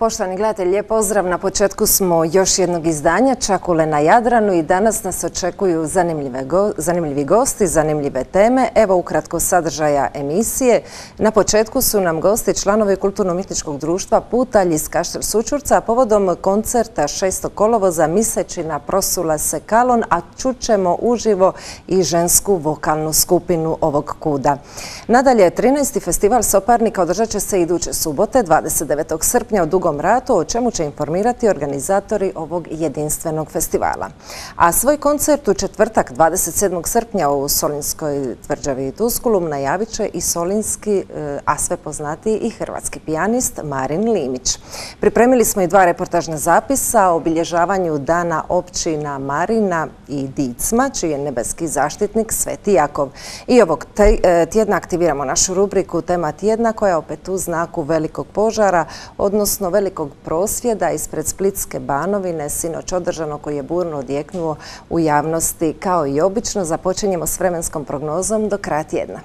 Poštovani gledatelji, lijep pozdrav. Na početku smo još jednog izdanja Čakule na Jadranu i danas nas očekuju zanimljivi gosti, zanimljive teme. Evo ukratko sadržaja emisije. Na početku su nam gosti članovi Kulturno-umjetničkog društva Putalj iz Kaštel Sućurca, a povodom koncerta 6. kolovoza Misečina prosula se Kalon, a čućemo uživo i žensku vokalnu skupinu ovog kuda. Nadalje, 13. festival Soparnika održat će se iduće subote, 29. srpnja u Dugom Ratu, o čemu će informirati organizatori ovog jedinstvenog festivala. A svoj koncert u četvrtak, 27. srpnja u Solinskoj tvrđavi Tuskulum najavit će i solinski, a sve poznatiji i hrvatski pijanist Marin Limić. Pripremili smo i 2 reportažna zapisa o obilježavanju dana općina Marina i Dicma, čiji je nebeski zaštitnik Sveti Jakov. I ovog tjedna aktiviramo našu rubriku Tema tjedna, koja je opet u znaku velikog požara, odnosno velikog prosvjeda ispred Splitske Banovine, sinoć održano, koji je burno odjeknuo u javnosti. Kao i obično, započinjemo s vremenskom prognozom do kraja tjedna.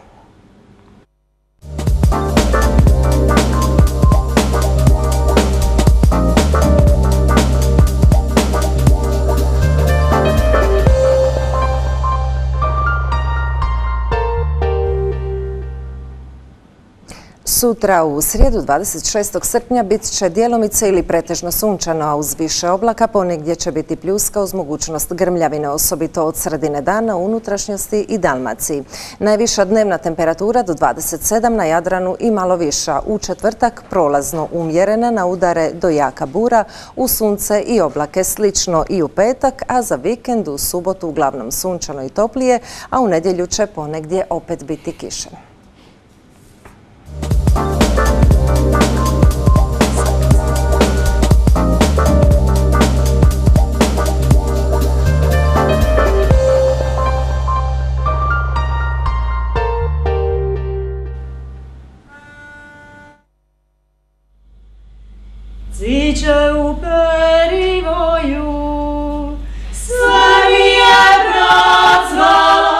Sutra u srijedu 26. srpnja bit će djelomice ili pretežno sunčano, a uz više oblaka ponegdje će biti pljuska uz mogućnost grmljavine, osobito od sredine dana u unutrašnjosti i Dalmaciji. Najviša dnevna temperatura do 27 na Jadranu i malo viša. U četvrtak prolazno umjerena, na udare do jaka bura, u sunce i oblake, slično i u petak, a za vikend u subotu uglavnom sunčano i toplije, a u nedjelju će ponegdje opet biti kiše. Ziće u Perivoju, sve mi je procvalo,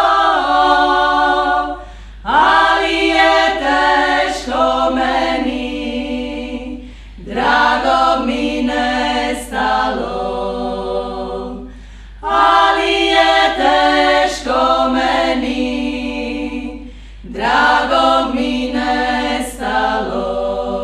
ali je teško meni, drago mi nestalo, ali je teško meni, drago mi nestalo.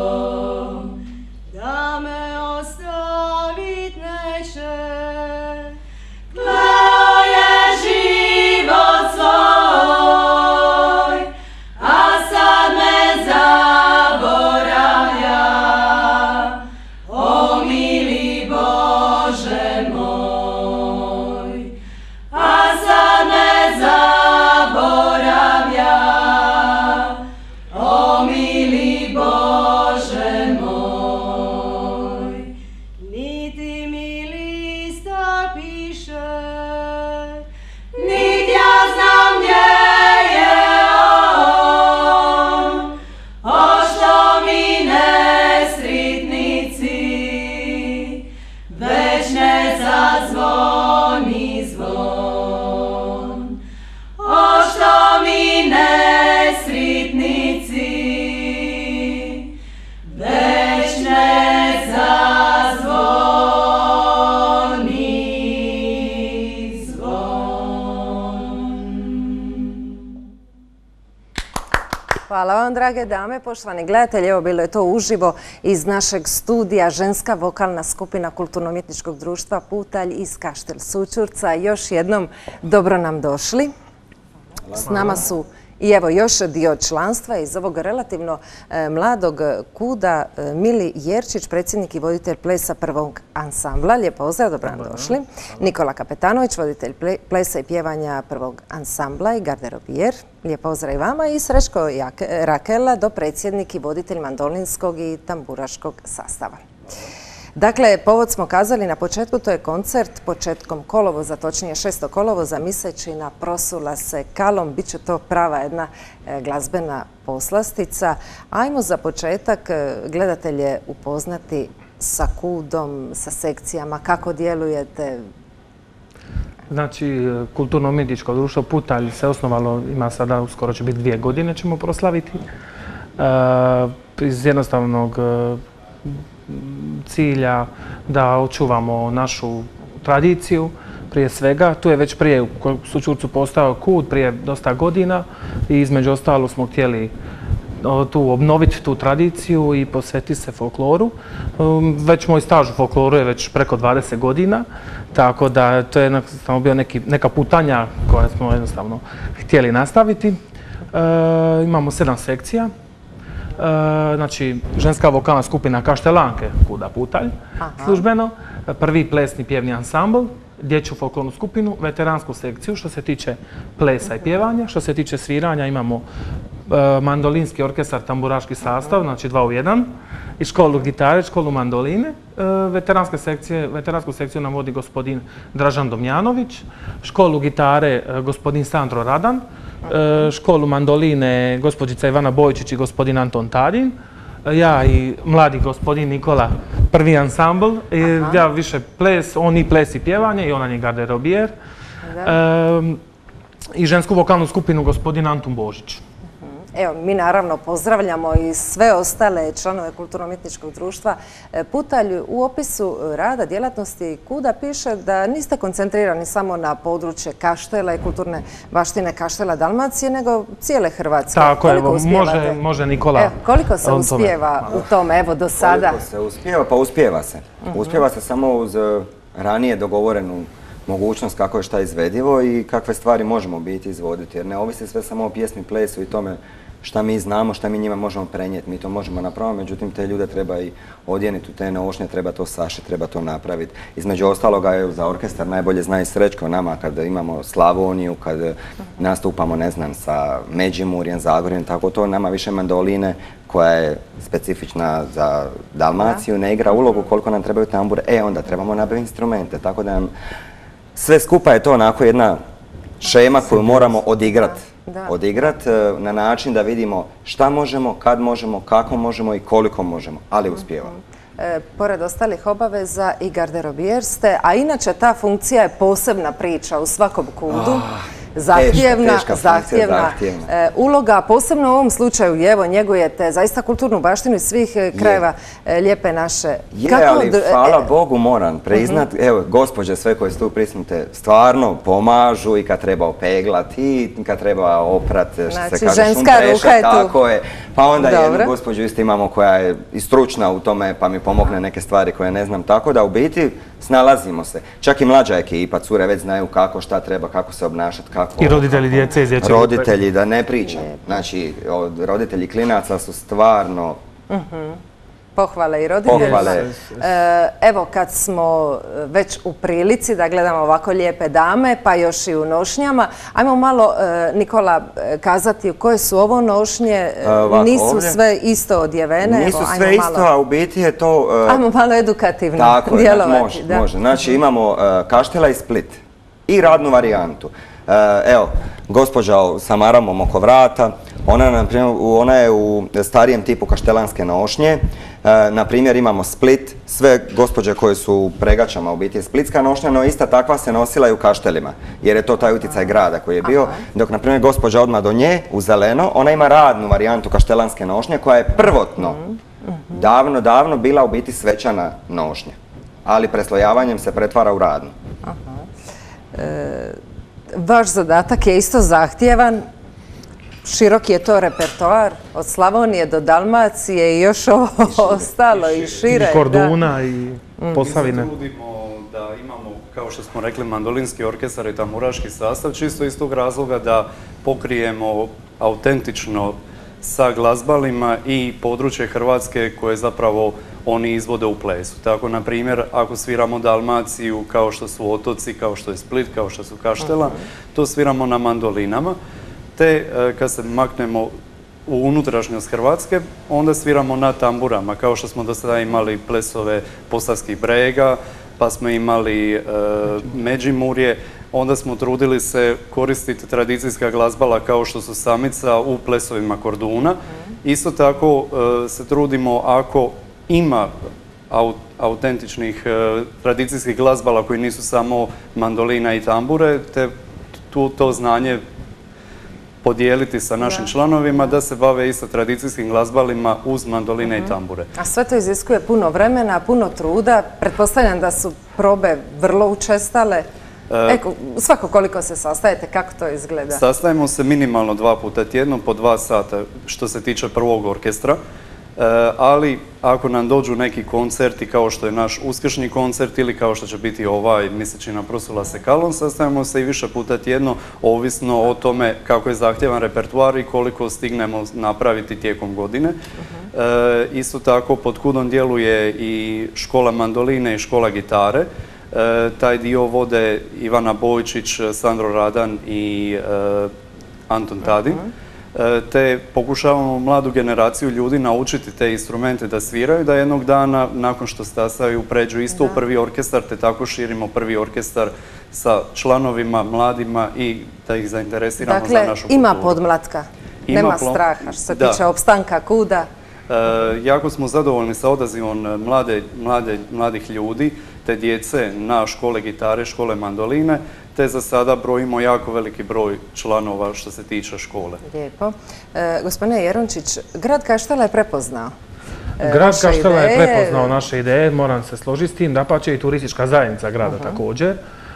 Hvala vam, drage dame, poštovani gledatelji. Evo, bilo je to uživo iz našeg studija ženska vokalna skupina Kulturno-umjetničkog društva Putalj iz Kaštel Sućurca. Još jednom dobro nam došli. S nama su i evo još dio članstva iz ovog relativno mladog kuda Mili Jerčić, predsjednik i voditelj plesa prvog ansambla. Lijep pozdrav, dobro nam došli. Nikola Kapetanović, voditelj plesa i pjevanja prvog ansambla i garderobijer. Lijep pozdrav i vama. I Srećko Rakela, dopredsjednik i voditelj mandolinskog i tamburaškog sastava. Dakle, povod smo kazali na početku, to je koncert početkom kolovoza, točnije 6. kolovoza, Misečina prosula se Kalom. Biće to prava jedna glazbena poslastica. Ajmo za početak gledatelje upoznati sa kudom, sa sekcijama, kako djelujete. Znači, Kulturno-umjetničko društvo Putalj se osnovalo, ima sada, uskoro će biti 2 godine, ćemo proslaviti. Iz jednostavnog cilja da očuvamo našu tradiciju. Prije svega, tu je već prije u Sućurcu postao KUD prije dosta godina i između ostalo smo htjeli tu obnoviti tu tradiciju i posvetiti se folkloru. Već moj staž u folkloru je već preko 20 godina, tako da to je jednostavno bio neka putanja koja smo jednostavno htjeli nastaviti. Imamo 7 sekcija. Znači, ženska vokalna skupina Kaštelanke KUD-a Putalj, službeno, prvi plesni pjevni ansambl, dječju folklornu skupinu, veteransku sekciju što se tiče plesa i pjevanja, što se tiče sviranja imamo mandolinski orkestar, tamburaški sastav, znači 2 u 1, i školu gitare, školu mandoline. Veteransku sekciju nam vodi gospodin Dražan Domjanović, školu gitare gospodin Sandro Radan, školu mandoline gospođica Ivana Bojčić i gospodin Anton Tadin, ja i mladi gospodin Nikola, prvi ansambl, ja više ples, on i ples i pjevanje i ona je garderobijer, i žensku vokalnu skupinu gospodin Antun Božić. Evo, mi naravno pozdravljamo i sve ostale članove Kulturno-umjetničkog društva Putalj. U opisu rada djelatnosti KUD-a piše da niste koncentrirani samo na područje Kaštela i kulturne baštine Kaštela Dalmacije, nego cijele Hrvatske. Tako je, može Nikola. Koliko se uspijeva u tome, evo, do sada? Koliko se uspijeva? Pa uspijeva se. Uspijeva se samo uz ranije dogovorenu mogućnost kako je šta izvedivo i kakve stvari možemo biti izvoditi. Jer ne ovisi sve samo o pjesmi, plesu i tome šta mi znamo, šta mi njima možemo prenijeti. Mi to možemo napraviti, međutim te ljude treba i odjeniti u te nošnje, treba to sašiti, treba to napraviti. Između ostaloga je za orkestar najbolje zna i Srećko nama kad imamo Slavoniju, kad nastupamo, ne znam, sa Međimurjem, Zagorjem, tako to nama više mandoline koja je specifična za Dalmaciju, ne igra ulogu koliko nam trebaju tambure. Onda trebamo nabaviti instrumente, tako da nam sve skupa je to onako jedna šema koju moramo odigrat na način da vidimo šta možemo, kad možemo, kako možemo i koliko možemo, ali uspijevamo. Pored ostalih obaveza i garderobijer ste, a inače ta funkcija je posebna priča u svakom KUD-u. Zahtjevna uloga, posebno u ovom slučaju, evo, njegujete zaista kulturnu baštinu iz svih krajeva lijepe naše. Ali hvala Bogu moram priznat, evo, gospođe sve koje su tu prisutne stvarno pomažu i kad treba opeglati i kad treba oprat, što se kaže, šuntreša, tako je. Pa onda jednu gospođu isto imamo koja je i stručna u tome pa mi pomogne neke stvari koje ne znam, tako da u biti snalazimo se. Čak i mlađa ekipa, cure već znaju kako, šta treba, kako se obnašati, kako... I roditelji djece iz dječjeg. Roditelji, da ne pričam. Znači, roditelji klinaca su stvarno... Pohvale i roditeljima. Evo, kad smo već u prilici da gledamo ovako lijepe dame, pa još i u nošnjama, ajmo malo, Nikola, kazati koje su ovo nošnje, nisu sve isto odjevene. Nisu sve isto, a u biti je to... Ajmo malo edukativno djelovati. Tako je, može. Znači, imamo Kaštela i Split i radnu varijantu. Evo, gospođa sa maramom oko vrata, ona je u starijem tipu kaštelanske nošnje. Na primjer imamo Split, sve gospođe koje su u pregačama u biti je splitska nošnja, no ista takva se nosila i u Kaštelima, jer je to taj utjecaj grada koji je bio. Dok, na primjer, gospođa odmah do nje, u zeleno, ona ima radnu varijantu kaštelanske nošnje koja je prvotno, davno bila u biti svečana nošnja, ali preslojavanjem se pretvara u radnu. Vaš zadatak je isto zahtjevan. Široki je to repertoar, od Slavonije do Dalmacije i još ovo ostalo i šire. I Korduna i Posavine. Mi se trudimo da imamo, kao što smo rekli, mandolinski orkestar i tamburaški sastav, čisto iz tog razloga da pokrijemo autentično sa glazbalima i područje Hrvatske koje zapravo oni izvode u plesu. Tako, na primjer, ako sviramo Dalmaciju kao što su otoci, kao što je Split, kao što su Kaštela, to sviramo na mandolinama. Te kad se maknemo u unutrašnjost Hrvatske, onda sviramo na tamburama, kao što smo do sada imali plesove Posavskih brega, pa smo imali Međimurje, onda smo trudili se koristiti tradicijska glazbala kao što su samica u plesovima Korduna. Isto tako se trudimo ako ima autentičnih tradicijskih glazbala koji nisu samo mandolina i tambure, te to znanje podijeliti sa našim članovima da se bave isto tradicijskim glazbalima uz mandoline i tambure. A sve to iziskuje puno vremena, puno truda. Pretpostavljam da su probe vrlo učestale. Svako koliko se sastajete, kako to izgleda? Sastajemo se minimalno 2 puta tjedno po 2 sata što se tiče prvog orkestra. Ali ako nam dođu neki koncerti kao što je naš uskršnji koncert ili kao što će biti ovaj Mjesečina prosula se kalom, sastajemo se i više puta tjedno, ovisno o tome kako je zahtjevan repertoar i koliko stignemo napraviti tijekom godine. Isto tako pod KUD-om djeluje i škola mandoline i škola gitare. Taj dio vode Ivana Bojčić, Sandro Radan i Anton Tadin. Te pokušavamo mladu generaciju ljudi naučiti te instrumente da sviraju, da jednog dana nakon što stasaju pređu isto u prvi orkestar, te tako širimo prvi orkestar sa članovima, mladima i da ih zainteresiramo za našu kulturu. Dakle, ima podmlatka, nema straha što se tiče opstanka KUD-a. Jako smo zadovoljni sa odazivom mladih ljudi, te djece na škole gitare, škole mandoline, te za sada brojimo jako veliki broj članova što se tiče škole. Lijepo. Gospodine Jerončić, grad Kaštela je prepoznao Grad Kaštela je prepoznao naše ideje, moram se složiti s tim, dapače i turistička zajednica grada također.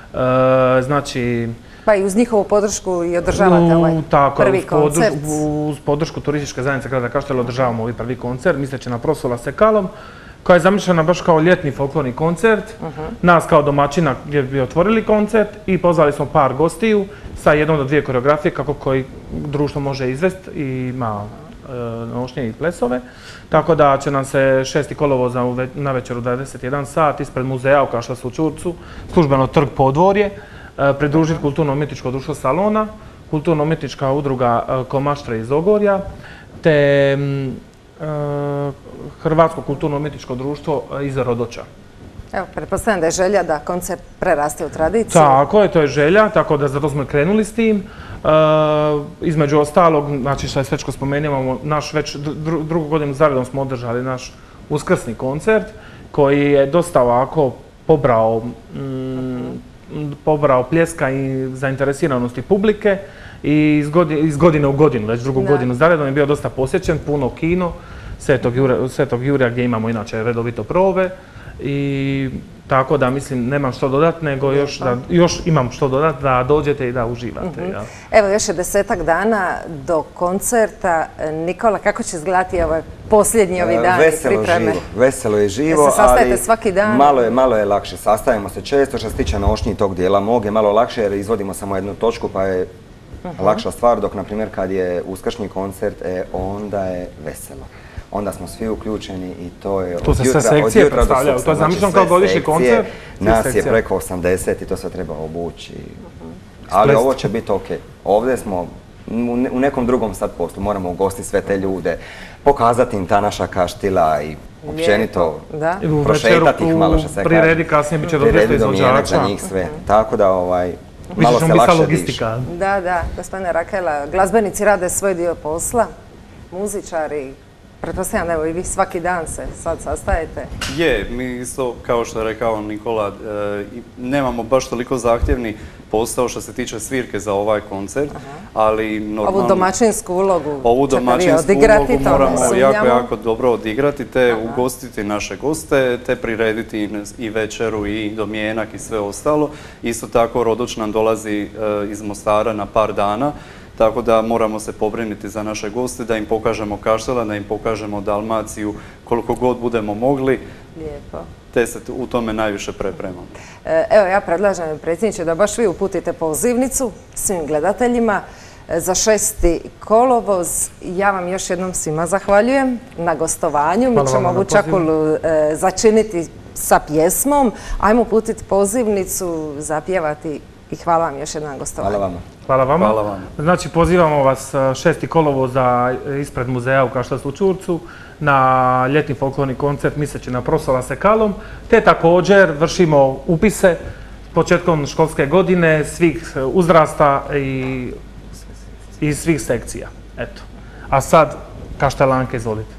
Znači... Pa i uz njihovu podršku i održavate ovaj prvi koncert. Uz podršku turističke zajednice grada Kaštela održavamo ovaj prvi koncert, misleći na prosula se kalom, koja je zamišljena baš kao ljetni folklorni koncert. Nas kao domaćina gdje bi otvorili koncert i pozvali smo par gostiju sa 1 do 2 koreografije kako koji društvo može izvesti i ima nošnje i plesove. Tako da će nam se 6. kolovoza na večer u 21 sat ispred muzeja u Kaštelsu u Čurcu, službeno trg Podvorje, pridružiti Kulturno-umjetničko društvo Salona, Kulturno-umjetnička udruga Komaštre iz Ogorja, te Hrvatsko kulturno-umjetničko društvo iz Rodoča. Evo, pretpostavljam da je želja da koncert preraste u tradiciju. Tako je, to je želja, tako da zato smo krenuli s tim. Između ostalog, znači što je Svečko spomenuo, naš već drugu godinu zaredom smo održali naš uskrsni koncert, koji je dosta ovako pobrao pljeska i zainteresiranosti publike i iz godine u godinu, već drugu godinu zaredom je bio dosta posjećen, puno kino, Svetog Jurija gdje imamo inače redovito probe i tako da mislim nemam što dodati, nego još imam što dodati da dođete i da uživate. Evo još je 10-ak dana do koncerta. Nikola, kako će izgledati ovaj posljednji ovi dani pripreme? Veselo je živo, se sastajete svaki dan? Malo je lakše. Sastajemo se često, što se tiče nošnji tog dijela mog je malo lakše jer izvodimo samo jednu točku pa je lakša stvar, dok na primjer kad je uskršnji koncert, onda je veselo. Onda smo svi uključeni i to je tu se sve sekcije predstavljaju, to je zamišljeno kao godišnji koncert. Nas je preko 80 i to sve treba obući. Ali ovo će biti ok. Ovdje smo u nekom drugom sad poslu, moramo ugostiti sve te ljude, pokazati im ta naša Kaštila i općenito prošetati ih malo što se kaže. Priredi kasnije bit će do 200 izvođača. Za njih sve. Tako da malo se lakše diši. Da, gospodine Rakela, glazbenici rade svoj dio posla, muzičari. Pretpostavljam, evo i vi svaki dan se sad sastajete. Mi isto, kao što je rekao Nikola, nemamo baš toliko zahtjevni posao što se tiče svirke za ovaj koncert, ali normalno... Ovu domaćinsku ulogu moramo jako dobro odigrati, te ugostiti naše goste, te prirediti i večeru i domjenak i sve ostalo. Isto tako Rodoč nam dolazi iz Mostara na par dana, tako da moramo se pobrinuti za naše goste, da im pokažemo Kaštela, da im pokažemo Dalmaciju koliko god budemo mogli. Lijepo. Te se u tome najviše prepremamo. Evo, ja predlažem, predsjedniče, da baš vi uputite pozivnicu svim gledateljima za 6. kolovoz. Ja vam još jednom svima zahvaljujem na gostovanju. Mi ćemo ovu čakulu začiniti sa pjesmom. Ajmo uputiti pozivnicu, zapjevati i hvala vam još jednom na gostovanju. Hvala vama. Hvala vama. Znači, pozivamo vas 6. kolovoza ispred muzeja u Kaštelsu u Čurcu na ljetni folklorni koncert Mjesečina prosula se kalom, te također vršimo upise početkom školske godine svih uzrasta i svih sekcija. Eto. A sad, Kaštelanke, izvolite.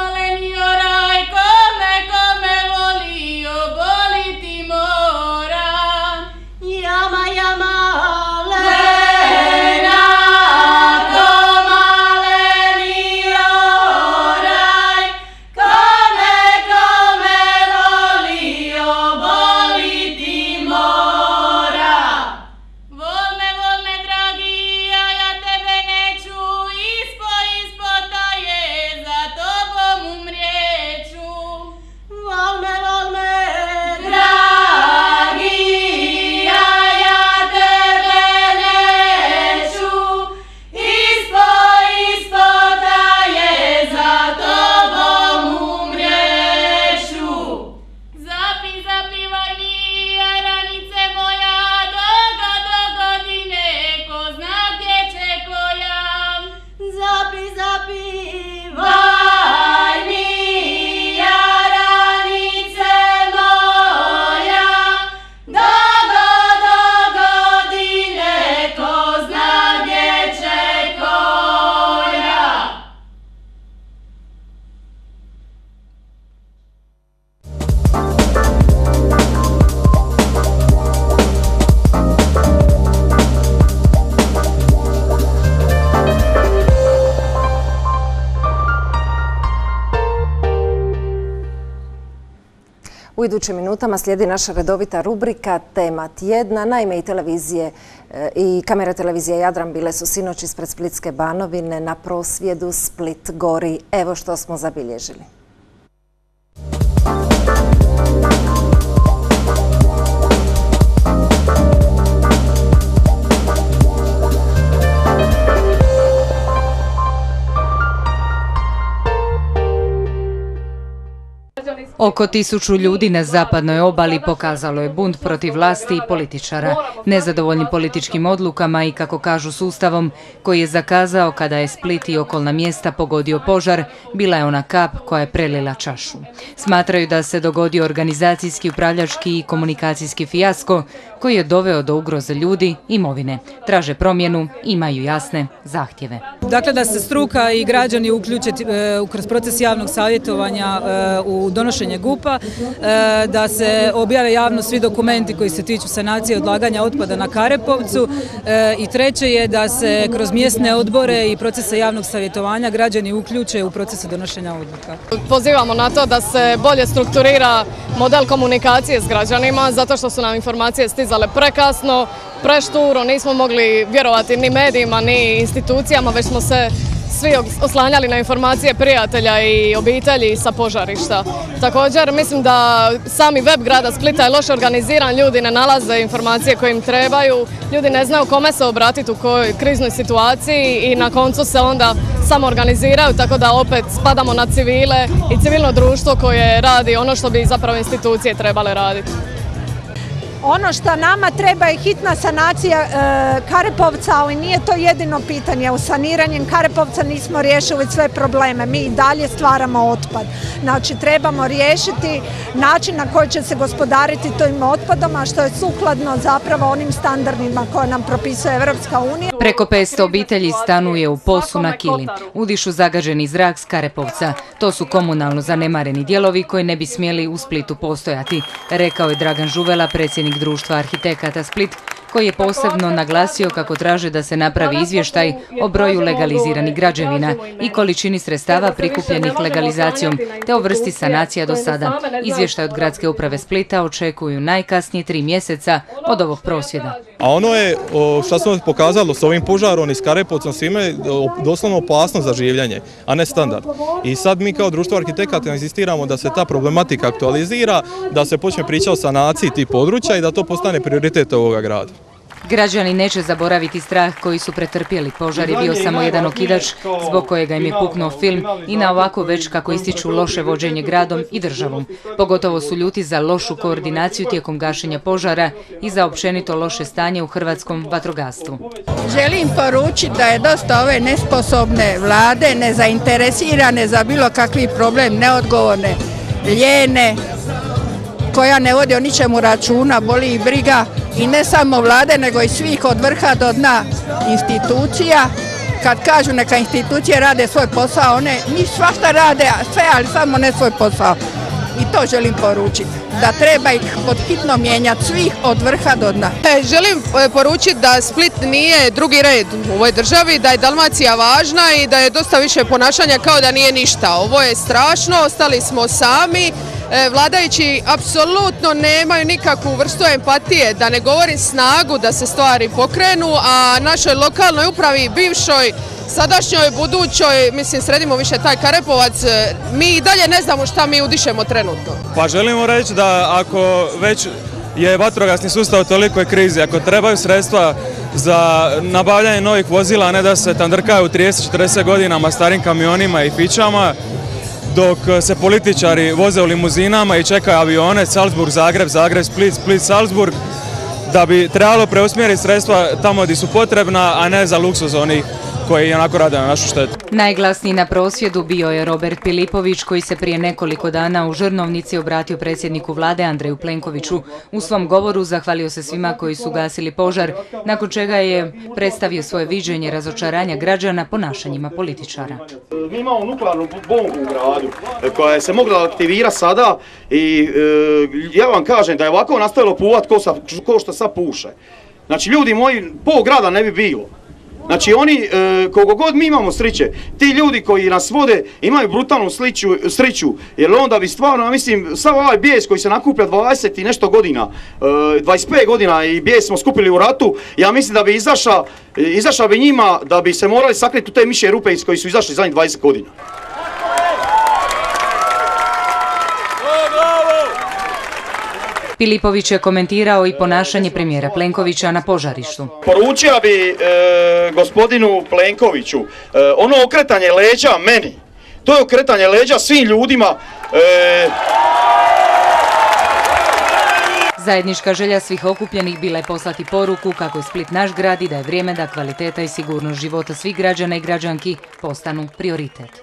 Come volio, voliti mora. U idućim minutama slijedi naša redovita rubrika Tema tjedna. Naime, i kamere televizije Jadran bile su sinoć ispred Splitske Banovine na prosvjedu Split gori. Evo što smo zabilježili. Oko 1000 ljudi na zapadnoj obali pokazalo je bunt protiv vlasti i političara, nezadovoljni političkim odlukama i, kako kažu, sustavom koji je zakazao kada je Split i okolna mjesta pogodio požar, bila je ona kap koja je prelila čašu. Smatraju da se dogodio organizacijski, upravljački i komunikacijski fijasko koji je doveo do ugroze ljudi, imovine. Traže promjenu, imaju jasne zahtjeve. Dakle, da se struka i građani uključe kroz proces javnog savjetovanja u donošenje GUP-a, da se objave javno svi dokumenti koji se tiču sanacije odlaganja otpada na Karepovcu i treće je da se kroz mjesne odbore i procese javnog savjetovanja građani uključe u procese donošenja odluka. Pozivamo na to da se bolje strukturira model komunikacije s građanima, zato što su nam informacije stizale prekasno, prešturo, nismo mogli vjerovati ni medijima, ni institucijama, već smo se svi oslanjali na informacije prijatelja i obitelji sa požarišta. Također, mislim da sami web grada Splita je loše organiziran, ljudi ne nalaze informacije koje im trebaju, ljudi ne znaju kome se obratiti u kojoj kriznoj situaciji i na koncu se onda samo organiziraju, tako da opet spadamo na civile i civilno društvo koje radi ono što bi zapravo institucije trebale raditi. Ono što nama treba je hitna sanacija Karepovca, ali nije to jedino pitanje. U saniranjem Karepovca nismo riješili sve probleme. Mi i dalje stvaramo otpad. Znači, trebamo riješiti način na koji će se gospodariti tim otpadom, a što je sukladno zapravo onim standardima koje nam propisuje Evropska unija. Preko 500 obitelji stanuje u POS-u na Kili. Udišu zagađeni zrak s Karepovca. To su komunalno zanemareni dijelovi koji ne bi smjeli u Splitu postojati, rekao je Dragan Žuvela, predsjednik Društva arhitekata Split, koji je posebno naglasio kako traže da se napravi izvještaj o broju legaliziranih građevina i količini sredstava prikupljenih legalizacijom, te o vrsti sanacija do sada. Izvještaj od Gradske uprave Splita očekuju najkasnije 3 mjeseca od ovog prosvjeda. A ono je, što smo pokazalo s ovim požarom i s Karepovcom svime, doslovno opasnost za življenje, a ne standard. I sad mi kao Društvo arhitekata insistiramo da se ta problematika aktualizira, da se počne pričati o sanaciji tih područja i da to postane prioritet ovoga grada. Građani neće zaboraviti strah koji su pretrpjeli. Požar je bio samo jedan okidač zbog kojega im je puknuo film i na ovako već, kako ističu, loše vođenje gradom i državom. Pogotovo su ljuti za lošu koordinaciju tijekom gašenja požara i za općenito loše stanje u hrvatskom vatrogastvu. Želim poručiti da je dosta ove nesposobne vlade, nezainteresirane za bilo kakvi problem, neodgovorne, lijene, koja ne vodi o ničemu računa, boli i briga, i ne samo vlade, nego i svih od vrha do dna institucija. Kad kažu neka institucije rade svoj posao, one njih svašta rade, sve, ali samo ne svoj posao. I to želim poručiti, da treba ih pod hitno mijenjati svih od vrha do dna. Želim poručiti da Split nije drugi red u ovoj državi, da je Dalmacija važna i da je dosta više ponašanja kao da nije ništa. Ovo je strašno, ostali smo sami. Vladajući apsolutno nemaju nikakvu vrstu empatije, da ne govorim snagu da se stvari pokrenu, a našoj lokalnoj upravi, bivšoj, sadašnjoj, budućoj, mislim, sredimo više taj Karepovac, mi i dalje ne znamo šta mi udišemo trenutno. Pa želimo reći da ako već je vatrogasni sustav u tolikoj krizi, ako trebaju sredstva za nabavljanje novih vozila, a ne da se tandrkaju 30-40 godinama starim kamionima i fićama, dok se političari voze u limuzinama i čekaju avione, Salzburg, Zagreb, Zagreb, Split, Split, Salzburg, da bi trebalo preusmjeriti sredstva tamo gdje su potrebna, a ne za luksuz onih koji i onako rade na našu štetu. Najglasniji na prosvjedu bio je Robert Pilipović, koji se prije nekoliko dana u Žrnovnici obratio predsjedniku vlade Andreju Plenkoviću. U svom govoru zahvalio se svima koji su gasili požar, nakon čega je predstavio svoje viđenje razočaranja građana ponašanjima političara. Mi imamo nuklearnu bombu u gradu koja se mogla aktivirati sada i ja vam kažem da je ovako nastavilo puvat ko što sad puše. Znači, ljudi moji, pol grada ne bi bilo. Znači oni, koliko god mi imamo sreće, ti ljudi koji nas vode imaju brutalnu sreću, jer onda bi stvarno, mislim, sav ovaj bijes koji se nakuplja 20 i nešto godina, 25 godina i bijes smo skupili u ratu, ja mislim da bi izašao bi njima, da bi se morali sakriti u te mišje rupe iz koji su izašli zadnjih 20 godina. Filipović je komentirao i ponašanje premijera Plenkovića na požarištu. Poručio bi gospodinu Plenkoviću, ono okretanje leđa meni, to je okretanje leđa svim ljudima. Zajednička želja svih okupljenih bila je poslati poruku kako je Split naš grad i da je vrijeme da kvaliteta i sigurnost života svih građana i građanki postanu prioritet.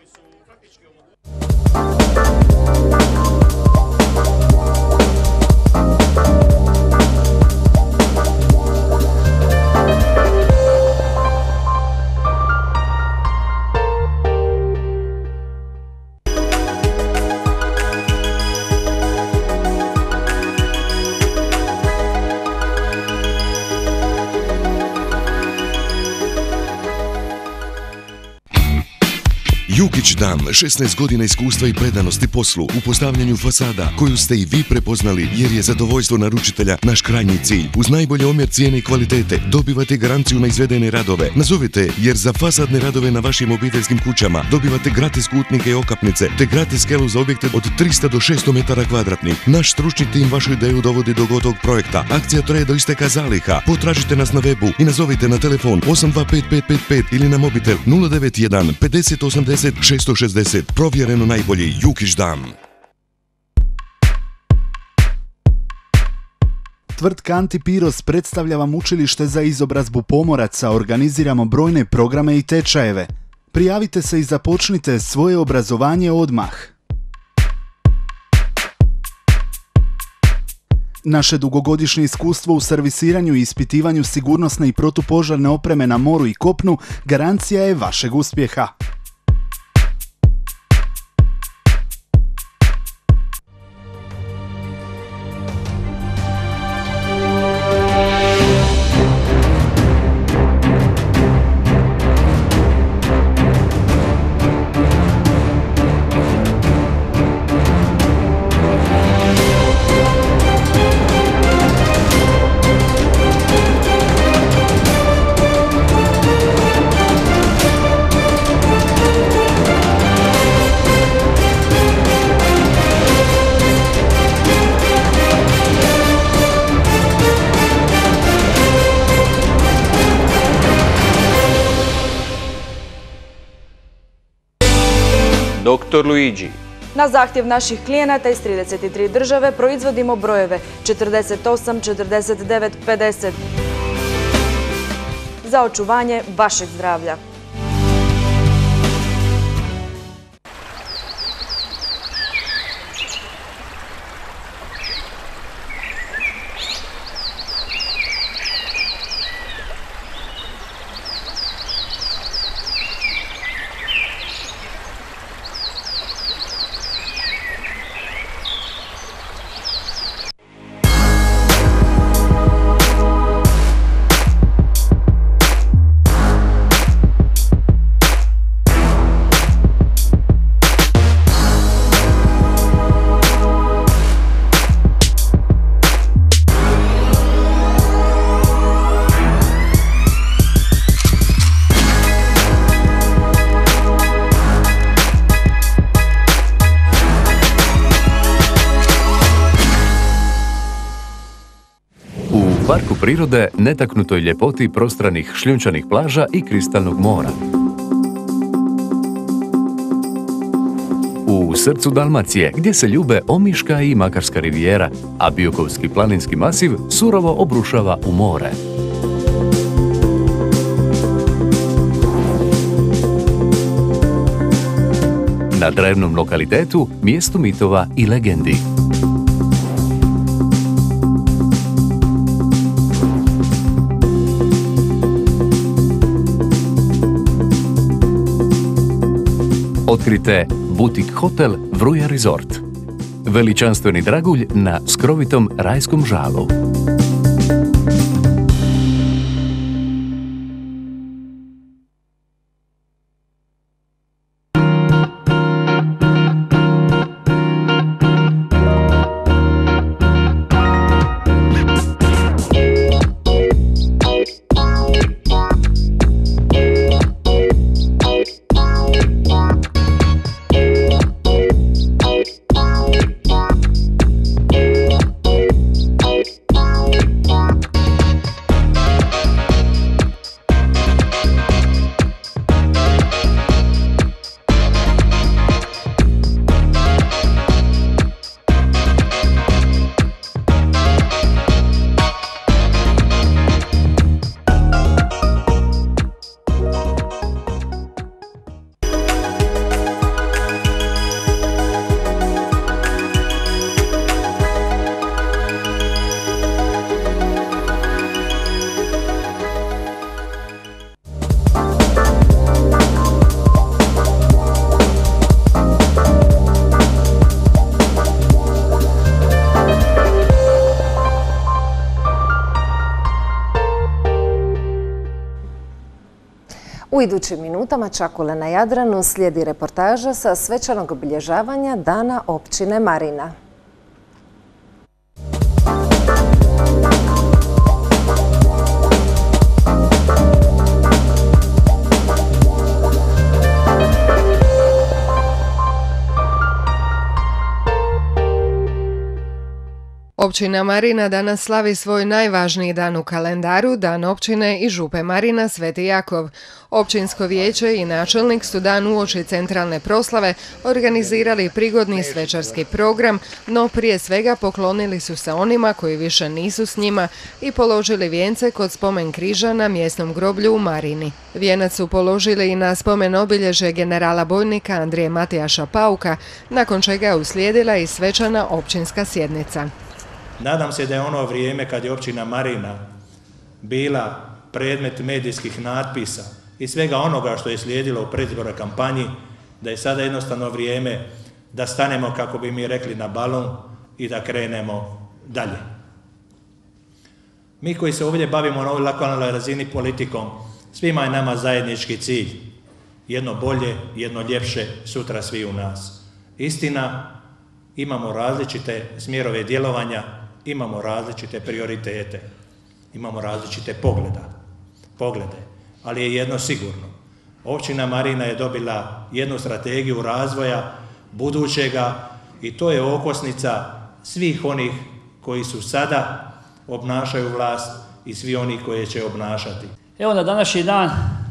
Jukić Dam, 16 godina iskustva i predanosti poslu u postavljanju fasada koju ste i vi prepoznali jer je zadovoljstvo naručitelja naš krajnji cilj. Uz najbolji omjer cijene i kvalitete dobivate garanciju na izvedene radove. Nazovite jer za fasadne radove na vašim obiteljskim kućama dobivate gratis kutnike i okapnice te gratis skelu za objekte od 300 do 600 metara kvadratnih. Naš stručni tim vašu ideju dovodi do gotovog projekta. Akcija traje do isteka zaliha. Potražite nas na webu i nazovite na telefon 825555 ili na mobitel 091 5080 660. Provjereno najbolji Jukić Dam. Tvrtka Antipiros predstavlja vam učilište za izobrazbu pomoraca, organiziramo brojne programe i tečajeve. Prijavite se i započnite svoje obrazovanje odmah. Naše dugogodišnje iskustvo u servisiranju i ispitivanju sigurnosne i protupožarne opreme na moru i kopnu garancija je vašeg uspjeha. Dr. Luigi. Na zahtjev naših klijenata iz 33 države proizvodimo brojeve 48, 49, 50 za očuvanje vašeg zdravlja. Parku prirode netaknutoj ljepoti prostranih šljunčanih plaža i kristalnog mora. U srcu Dalmacije, gdje se ljube Omiška i Makarska rivijera, a Biokovski planinski masiv surovo obrušava u more. Na drevnom lokalitetu, mjestu mitova i legendi. Otkrite butik hotel Vruja Resort. Veličanstveni dragulj na skrovitom rajskom žalu. idućim minutama Čakule na Jadranu slijedi reportaža sa svečanog obilježavanja Dana općine Marina. Općina Marina danas slavi svoj najvažniji dan u kalendaru, Dan općine i župe Marina Sveti Jakov. Općinsko vijeće i načelnik su dan uoči centralne proslave organizirali prigodni svečarski program, no prije svega poklonili su se onima koji više nisu s njima i položili vijence kod spomen križa na mjesnom groblju u Marini. Vijenac su položili i na spomen obilježje generala bojnika Andrije Matijaša Pauka, nakon čega je uslijedila i svečana općinska sjednica. Nadam se da je ono vrijeme kad je općina Marina bila predmet medijskih natpisa i svega onoga što je slijedilo u predizbornoj kampanji, da je sada jednostavno vrijeme da stanemo, kako bi mi rekli, na balon i da krenemo dalje. Mi koji se ovdje bavimo na ovoj lokalnoj razini politikom, svima je nama zajednički cilj. Jedno bolje, jedno ljepše sutra svi u nas. Istina, imamo različite smjerove djelovanja, imamo različite prioritete, imamo različite poglede, ali je jedno sigurno. Općina Marina je dobila jednu strategiju razvoja budućega i to je okosnica svih onih koji su sada obnašaju vlast i svi oni koji će obnašati. Evo, na današnji dan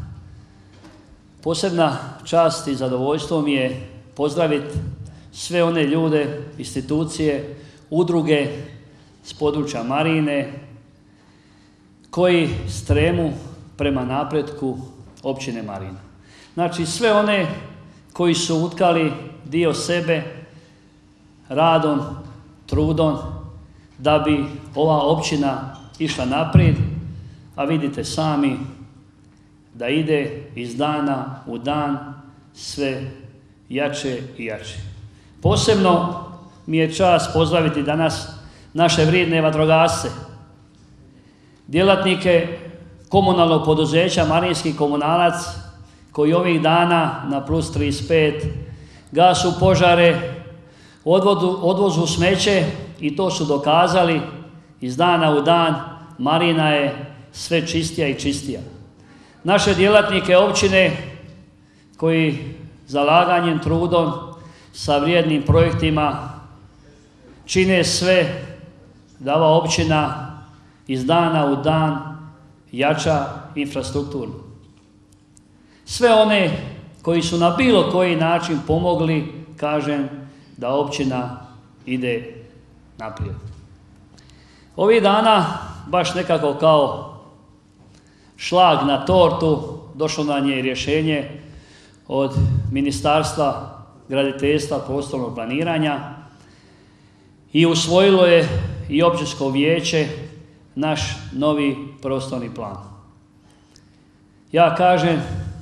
posebna čast i zadovoljstvo mi je pozdraviti sve one ljude, institucije, udruge s područja Marine koji stremu prema napretku općine Marina. Znači sve one koji su utkali dio sebe radom, trudom da bi ova općina išla naprijed, a vidite sami da ide iz dana u dan sve jače i jače. Posebno mi je čast pozdraviti danas naše vrijedne vatrogasce, djelatnike komunalnog poduzeća Marinski komunalac koji ovih dana na plus 35 gasu požare, odvozu smeće i to su dokazali iz dana u dan. Marina je sve čistija i čistija. Naše djelatnike općine koji zalaganjem, trudom, sa vrijednim projektima čine sve da ova općina iz dana u dan jača infrastrukturno. Sve one koji su na bilo koji način pomogli, kažem, da općina ide naprijed. Ovih dana baš nekako kao šlag na tortu došlo nam je rješenje od Ministarstva graditeljstva, prostornog planiranja i usvojilo je i općinsko vijeće naš novi prostorni plan. Ja kažem,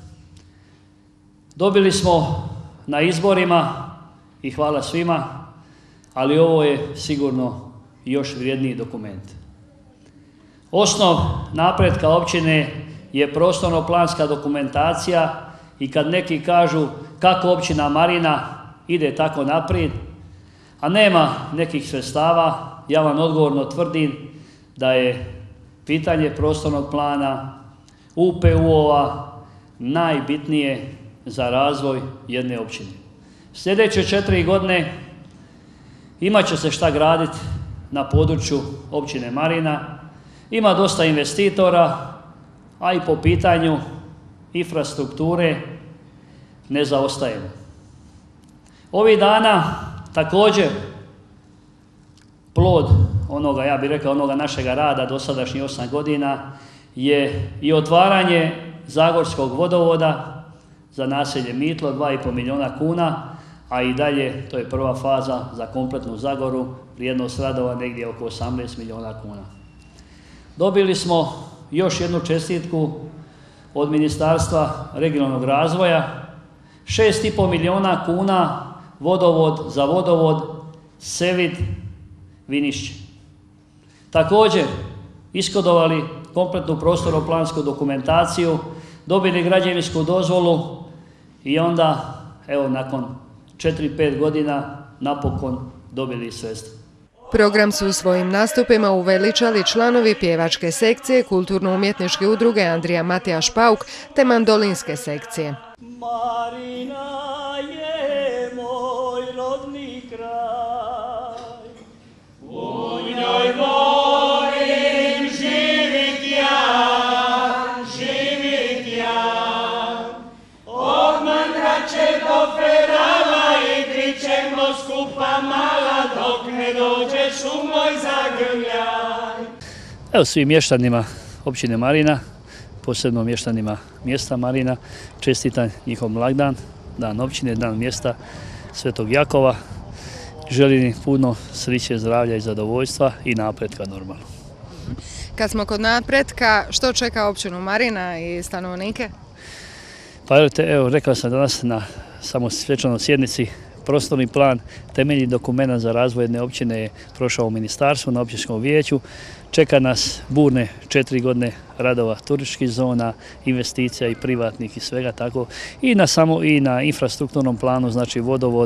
dobili smo na izborima i hvala svima, ali ovo je sigurno još vrijedniji dokument. Osnov napretka općine je prostorno-planska dokumentacija i kad neki kažu kako općina Marina ide tako naprijed, a nema nekih sredstava, ja vam odgovorno tvrdim da je pitanje prostornog plana, UPU-ova najbitnije za razvoj jedne općine. Sljedeće 4 godine imat će se šta graditi na području općine Marina, ima dosta investitora, a i po pitanju infrastrukture ne zaostajemo. Ovih dana također plod onoga, ja bih rekao, onoga našega rada dosadašnjih 8 godina je i otvaranje Zagorskog vodovoda za naselje Mitlo, 2,5 milijuna kuna, a i dalje to je prva faza za kompletnu Zagoru, vrijednost radova negdje oko 18 milijuna kuna. Dobili smo još jednu čestitku od Ministarstva regionalnog razvoja, 6,5 milijuna kuna vodovod za vodovod Sevid Vinišće. Također iskodovali kompletnu prostorno-plansku dokumentaciju dobili građevinsku dozvolu i onda, evo, nakon 4-5 godina napokon dobili sredstva. Program su u svojim nastupima uveličali članovi pjevačke sekcije, kulturno-umjetničke udruge Andrija Matijaš Pauk te mandolinske sekcije. Marina je moj rodni kraj, u njoj volim živit ja, od Mandrače do Ferala igrit ćemo skupa mala, dok ne dođeš u moj zagrljaj. Evo svim mještanima općine Marina, posebno mještanima mjesta Marina, čestitam njihov blagdan, dan općine, dan mjesta Svetog Jakova. Želim im puno sreće, zdravlja i zadovoljstva i napretka normalno. Kad smo kod napretka, što čeka općinu Marina i stanovnike? Pa evo, rekao sam danas na samo svečanoj sjednici, prostorni plan, temeljni dokument za razvoj jedne općine je prošao u ministarstvu na općinskom vijeću. Čeka nas burne 4 godine radova turističkih zona, investicija i privatnih i svega tako. I na infrastrukturnom planu, znači vodovod,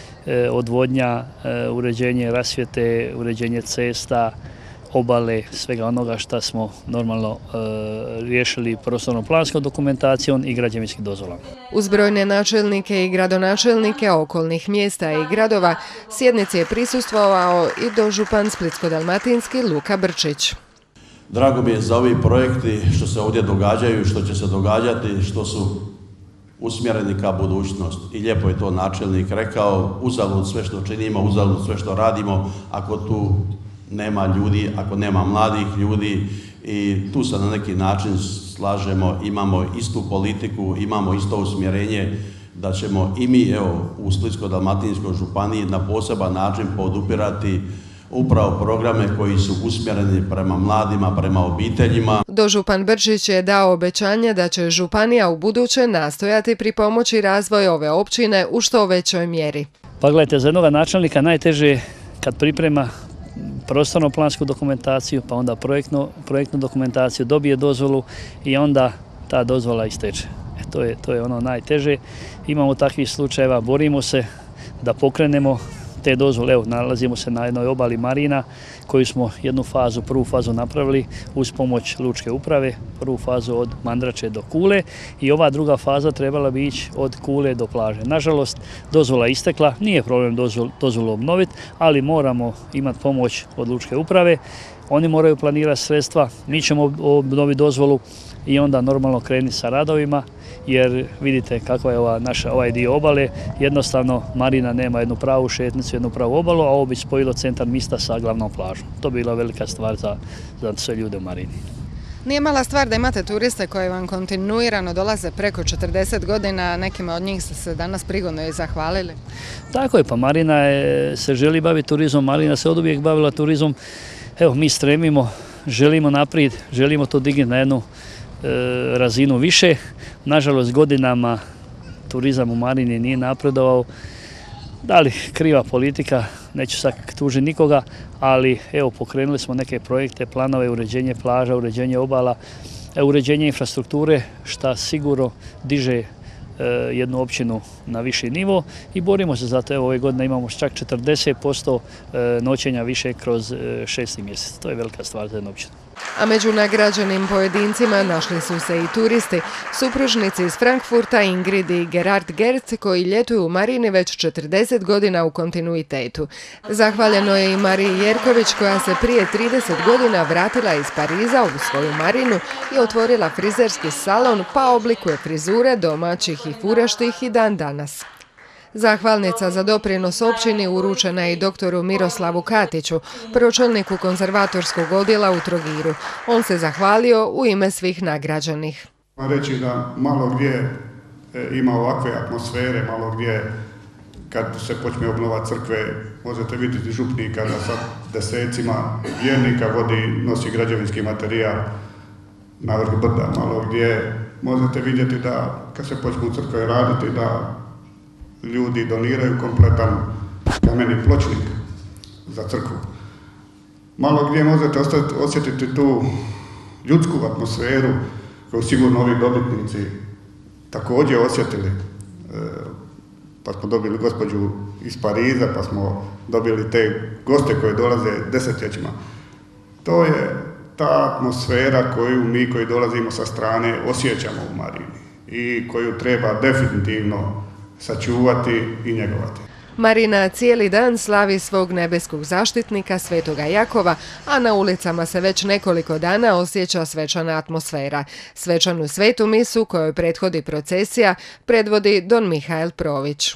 odvodnja, uređenje rasvjete, uređenje cesta, obale, svega onoga što smo normalno riješili prostornom planskom dokumentacijom i građevinskim dozvolama. Uz brojne načelnike i gradonačelnike okolnih mjesta i gradova sjednici je prisustvovao i dožupan splitsko-dalmatinski Luka Brčić. Drago mi je za ovi projekti što se ovdje događaju, što će se događati, što su usmjereni ka budućnost. I lijepo je to načelnik rekao, uzalud sve što činimo, uzalud sve što radimo, ako tu nema ljudi, ako nema mladih ljudi, i tu se na neki način slažemo, imamo istu politiku, imamo isto usmjerenje da ćemo i mi u Splitsko-dalmatinskoj županiji na poseban način podupirati upravo programe koji su usmjereni prema mladima, prema obiteljima. Dožupan Brčić je dao obećanje da će županija u buduće nastojati pripomoći razvoj ove općine u što većoj mjeri. Pa gledajte, za jednog načelnika najteže je kad priprema prostorno plansku dokumentaciju, pa onda projektnu dokumentaciju, dobije dozvolu i onda ta dozvola isteče. To je ono najteže. Imamo takvih slučajeva, borimo se da pokrenemo te dozvole. Evo, nalazimo se na jednoj obali Marina koju smo prvu fazu napravili uz pomoć lučke uprave, prvu fazu od Mandrače do Kule i ova druga faza trebala bi ići od Kule do plaže. Nažalost, dozvola istekla, nije problem dozvolu obnoviti, ali moramo imati pomoć od lučke uprave. Oni moraju planirati sredstva, mi ćemo obnoviti dozvolu i onda normalno krenuti sa radovima, jer vidite kako je ovaj dio obale. Jednostavno Marina nema jednu pravu šetnicu, jednu pravu obalu, a ovo bi spojilo centar mista sa glavnom plažom. To bi bila velika stvar za sve ljude u Marini. Nije mala stvar da imate turiste koji vam kontinuirano dolaze preko 40 godina, nekima od njih ste se danas prigodno i zahvalili. Tako je, pa Marina se želi baviti turizmom, Marina se oduvijek bavila turizmom. Evo, mi stremimo, želimo naprijed, želimo to dignuti na jednu razinu više. Nažalost, godinama turizam u Marini nije napredovao. Da li kriva politika, neću sad tužiti nikoga, ali evo, pokrenuli smo neke projekte, planove, uređenje plaža, uređenje obala, uređenje infrastrukture, što sigurno diže jednu općinu na viši nivo i borimo se za to. Evo, ove godine imamo čak 40% noćenja više kroz 6. mjesec. To je velika stvar za jednu općinu. A među nagrađenim pojedincima našli su se i turisti, supružnici iz Frankfurta Ingrid i Gerard Gerc, koji ljetuju u Marini već 40 godina u kontinuitetu. Zahvaljeno je i Mariji Jerković, koja se prije 30 godina vratila iz Pariza u svoju Marinu i otvorila frizerski salon, pa oblikuje frizure domaćih i furaštih i dan danas. Zahvalnica za doprinos općini uručena je i doktoru Miroslavu Katiću, pročelniku konzervatorskog odjela u Trogiru. On se zahvalio u ime svih nagrađenih. Reći da malo gdje ima ovakve atmosfere, malo gdje kad se počne obnova crkve, možete vidjeti župnika da sa desecima vjernika nosi građevinski materijal na vrh brda, malo gdje možete vidjeti da kad se počnu crkve raditi da ljudi doniraju kompletan kameni pločnik za crkvu. Malo gdje možete osjetiti tu ljudsku atmosferu koju sigurno ovi dobitnici također osjetili, pa smo dobili gospođu iz Pariza, pa smo dobili te goste koje dolaze desetljećima. To je ta atmosfera koju mi koji dolazimo sa strane osjećamo u Marini i koju treba definitivno sačuvati i njegovati. Marina cijeli dan slavi svog nebeskog zaštitnika Svetoga Jakova, a na ulicama se već nekoliko dana osjeća svečana atmosfera. Svečanu svetu misu kojoj prethodi procesija predvodi don Mihael Prović.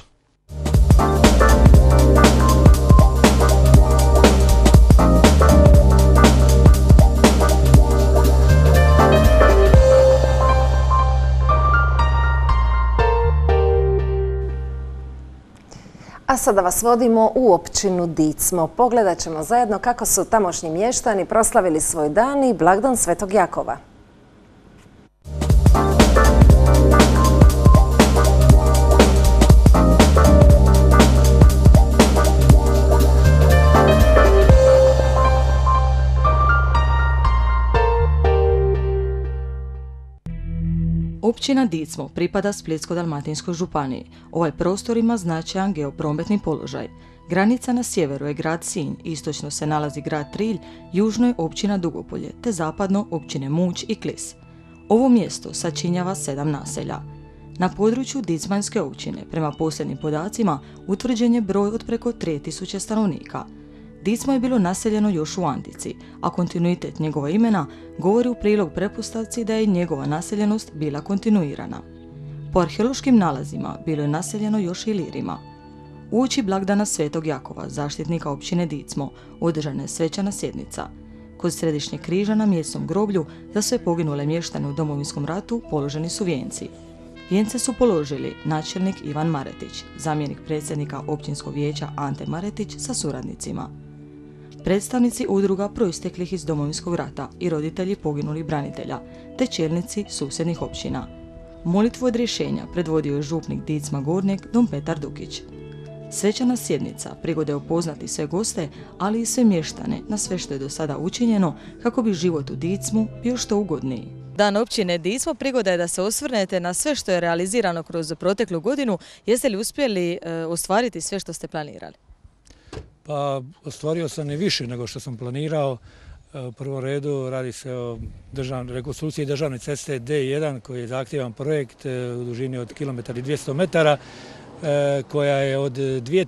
A sada vas vodimo u općinu Dicmo. Pogledat ćemo zajedno kako su tamošnji mještani proslavili svoj dan i blagdan Svetog Jakova. Općina Dicmo pripada Splitsko-dalmatinskoj županiji. Ovaj prostor ima značajan geoprometni položaj. Granica na sjeveru je grad Sinj, istočno se nalazi grad Trilj, južno je općina Dugopolje, te zapadno općine Muć i Klis. Ovo mjesto sačinjava 7 naselja. Na području Dicmanske općine, prema posljednjim podacima, utvrđen je broj od preko 3000 stanovnika. Dicmo je bilo naseljeno još u antici, a kontinuitet njegova imena govori u prilog pretpostavci da je njegova naseljenost bila kontinuirana. Po arheološkim nalazima bilo je naseljeno još i Ilirima. Uoči blagdana Svetog Jakova, zaštitnika općine Dicmo, održana je svečana sjednica. Kod središnjeg križa na mjesnom groblju za sve poginule mještane u Domovinskom ratu položeni su vijenci. Vijence su položili načelnik Ivan Maretić, zamjenik predsjednika općinskog vijeća Ante Maretić sa suradnicima. Predstavnici udruga proisteklih iz Domovinskog rata i roditelji poginulih branitelja, te čelnici susjednih općina. Molitvu od rješenja predvodio je župnik Dicma Gornjeg don Petar Dukić. Svečana sjednica prigode upoznati sve goste, ali i sve mještane na sve što je do sada učinjeno kako bi život u Dicmu bio što ugodniji. Dan općine Dicmo prigoda je da se osvrnete na sve što je realizirano kroz proteklu godinu. Jeste li uspjeli ostvariti sve što ste planirali? Pa ostvario sam i više nego što sam planirao. U prvom redu radi se o rekonstrukciji državne ceste D1 koji je zahtjevan projekt u dužini od 1,2 metara koja je od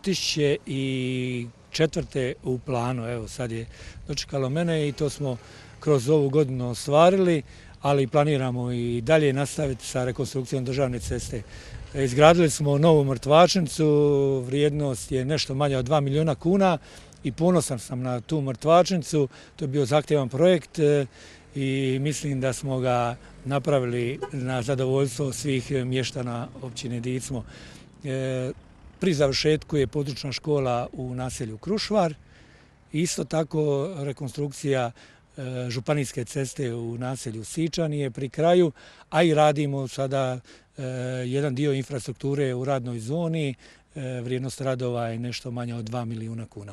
2004. u planu. Evo sad je dočekalo mene i to smo kroz ovu godinu ostvarili, ali planiramo i dalje nastaviti sa rekonstrukcijom državne ceste. Izgradili smo novu mrtvačnicu, vrijednost je nešto manja od 2 milijuna kuna i ponosan sam na tu mrtvačnicu. To je bio zahtjevan projekt i mislim da smo ga napravili na zadovoljstvo svih mještana općine Dicmo. Pri završetku je područna škola u naselju Krušvar. Isto tako rekonstrukcija županijske ceste u naselju Sičan je pri kraju, a i radimo sada jedan dio infrastrukture u radnoj zoni. Vrijednost radova je nešto manja od 2 milijuna kuna.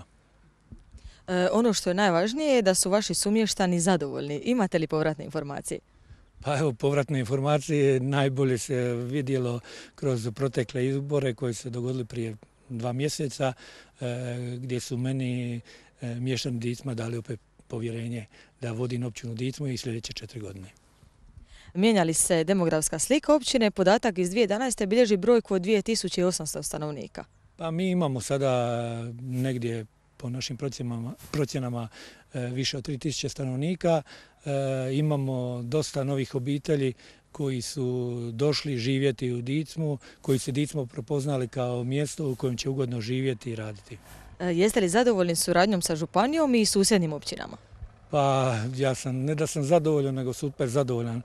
Ono što je najvažnije je da su vaši sumještani zadovoljni. Imate li povratne informacije? Pa evo, povratne informacije najbolje se vidjelo kroz protekle izbore koji se dogodili prije 2 mjeseca, gdje su meni mještani Dicma dali opet povjerenje da vodim općinu Dicmo i sljedeće 4 godine. Mijenja li se demografska slika općine? Podatak iz 2011. bilježi brojku od 2800 stanovnika. Pa mi imamo sada negdje po našim procjenama više od 3000 stanovnika. Imamo dosta novih obitelji koji su došli živjeti u Dicmu, koji se Dicmo prepoznali kao mjesto u kojem će ugodno živjeti i raditi. Jeste li zadovoljni suradnjom sa županijom i susjednim općinama? Pa ja sam, ne da sam zadovoljan, nego super zadovoljan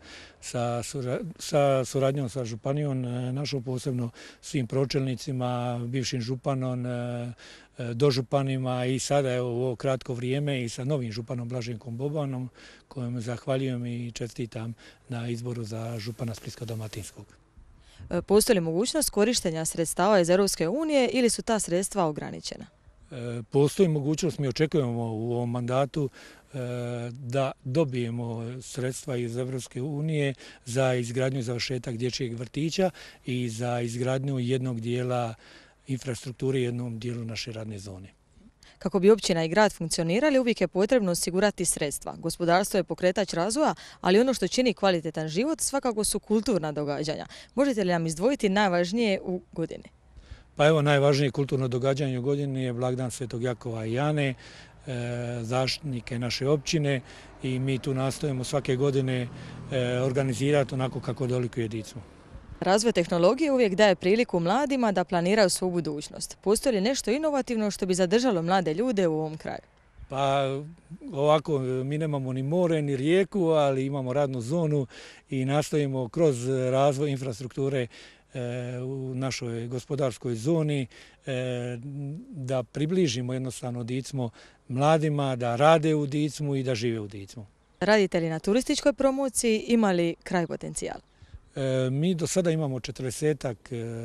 sa suradnjom sa županijom, našom posebno svim pročelnicima, bivšim županom, dožupanima i sada evo u ovo kratko vrijeme i sa novim županom Blaženkom Bobanom, kojem zahvaljujem i čestitam na izboru za župana Splitsko-dalmatinskog. Postoji li mogućnost korištenja sredstava iz Europske unije ili su ta sredstva ograničena? Postoji mogućnost, mi očekujemo u ovom mandatu da dobijemo sredstva iz Evropske unije za izgradnju i završetak dječjeg vrtića i za izgradnju jednog dijela infrastrukture i jednom dijelu naše radne zone. Kako bi općina i grad funkcionirali, uvijek je potrebno osigurati sredstva. Gospodarstvo je pokretač razvoja, ali ono što čini kvalitetan život svakako su kulturna događanja. Možete li nam izdvojiti najvažnije u godini? Pa evo, najvažnije kulturno događanje u godini je blagdan Svetog Jakova i Jane, zaštitnike naše općine, i mi tu nastojimo svake godine organizirati onako kako dolikuje Dicmu. Razvoj tehnologije uvijek daje priliku mladima da planiraju svoju budućnost. Postoji li nešto inovativno što bi zadržalo mlade ljude u ovom kraju? Pa ovako, mi nemamo ni more ni rijeku, ali imamo radnu zonu i nastojimo kroz razvoj infrastrukture u našoj gospodarskoj zoni da približimo jednostavno Dicmo mladima, da rade u Dicmu i da žive u Dicmu. Radite li na turističkoj promociji, ima li kraj potencijal? Mi do sada imamo 40-ak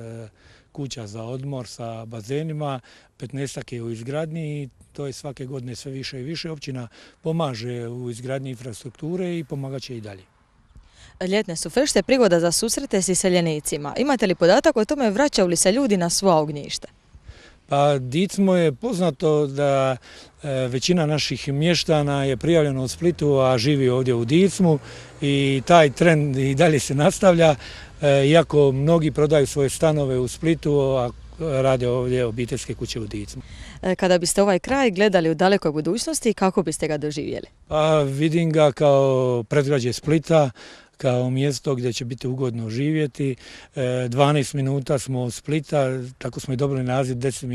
kuća za odmor sa bazenima, 15-ak je u izgradnji i to je svake godine sve više i više. Općina pomaže u izgradnji infrastrukture i pomagat će i dalje. Ljetne su fešte prigoda za susrete s iseljenicima. Imate li podatak o tome vraćaju li se ljudi na svoja ognjišta? Pa Dicmo je poznato da većina naših mještana je prijavljeno u Splitu, a živi ovdje u Dicmu i taj trend i dalje se nastavlja, iako mnogi prodaju svoje stanove u Splitu, a rade ovdje obiteljske kuće u Dicmu. Kada biste ovaj kraj gledali u dalekoj budućnosti, kako biste ga doživjeli? Pa vidim ga kao predgrađe Splita, kao mjesto gdje će biti ugodno živjeti. 12 minuta smo od Splita, tako smo i dobili naziv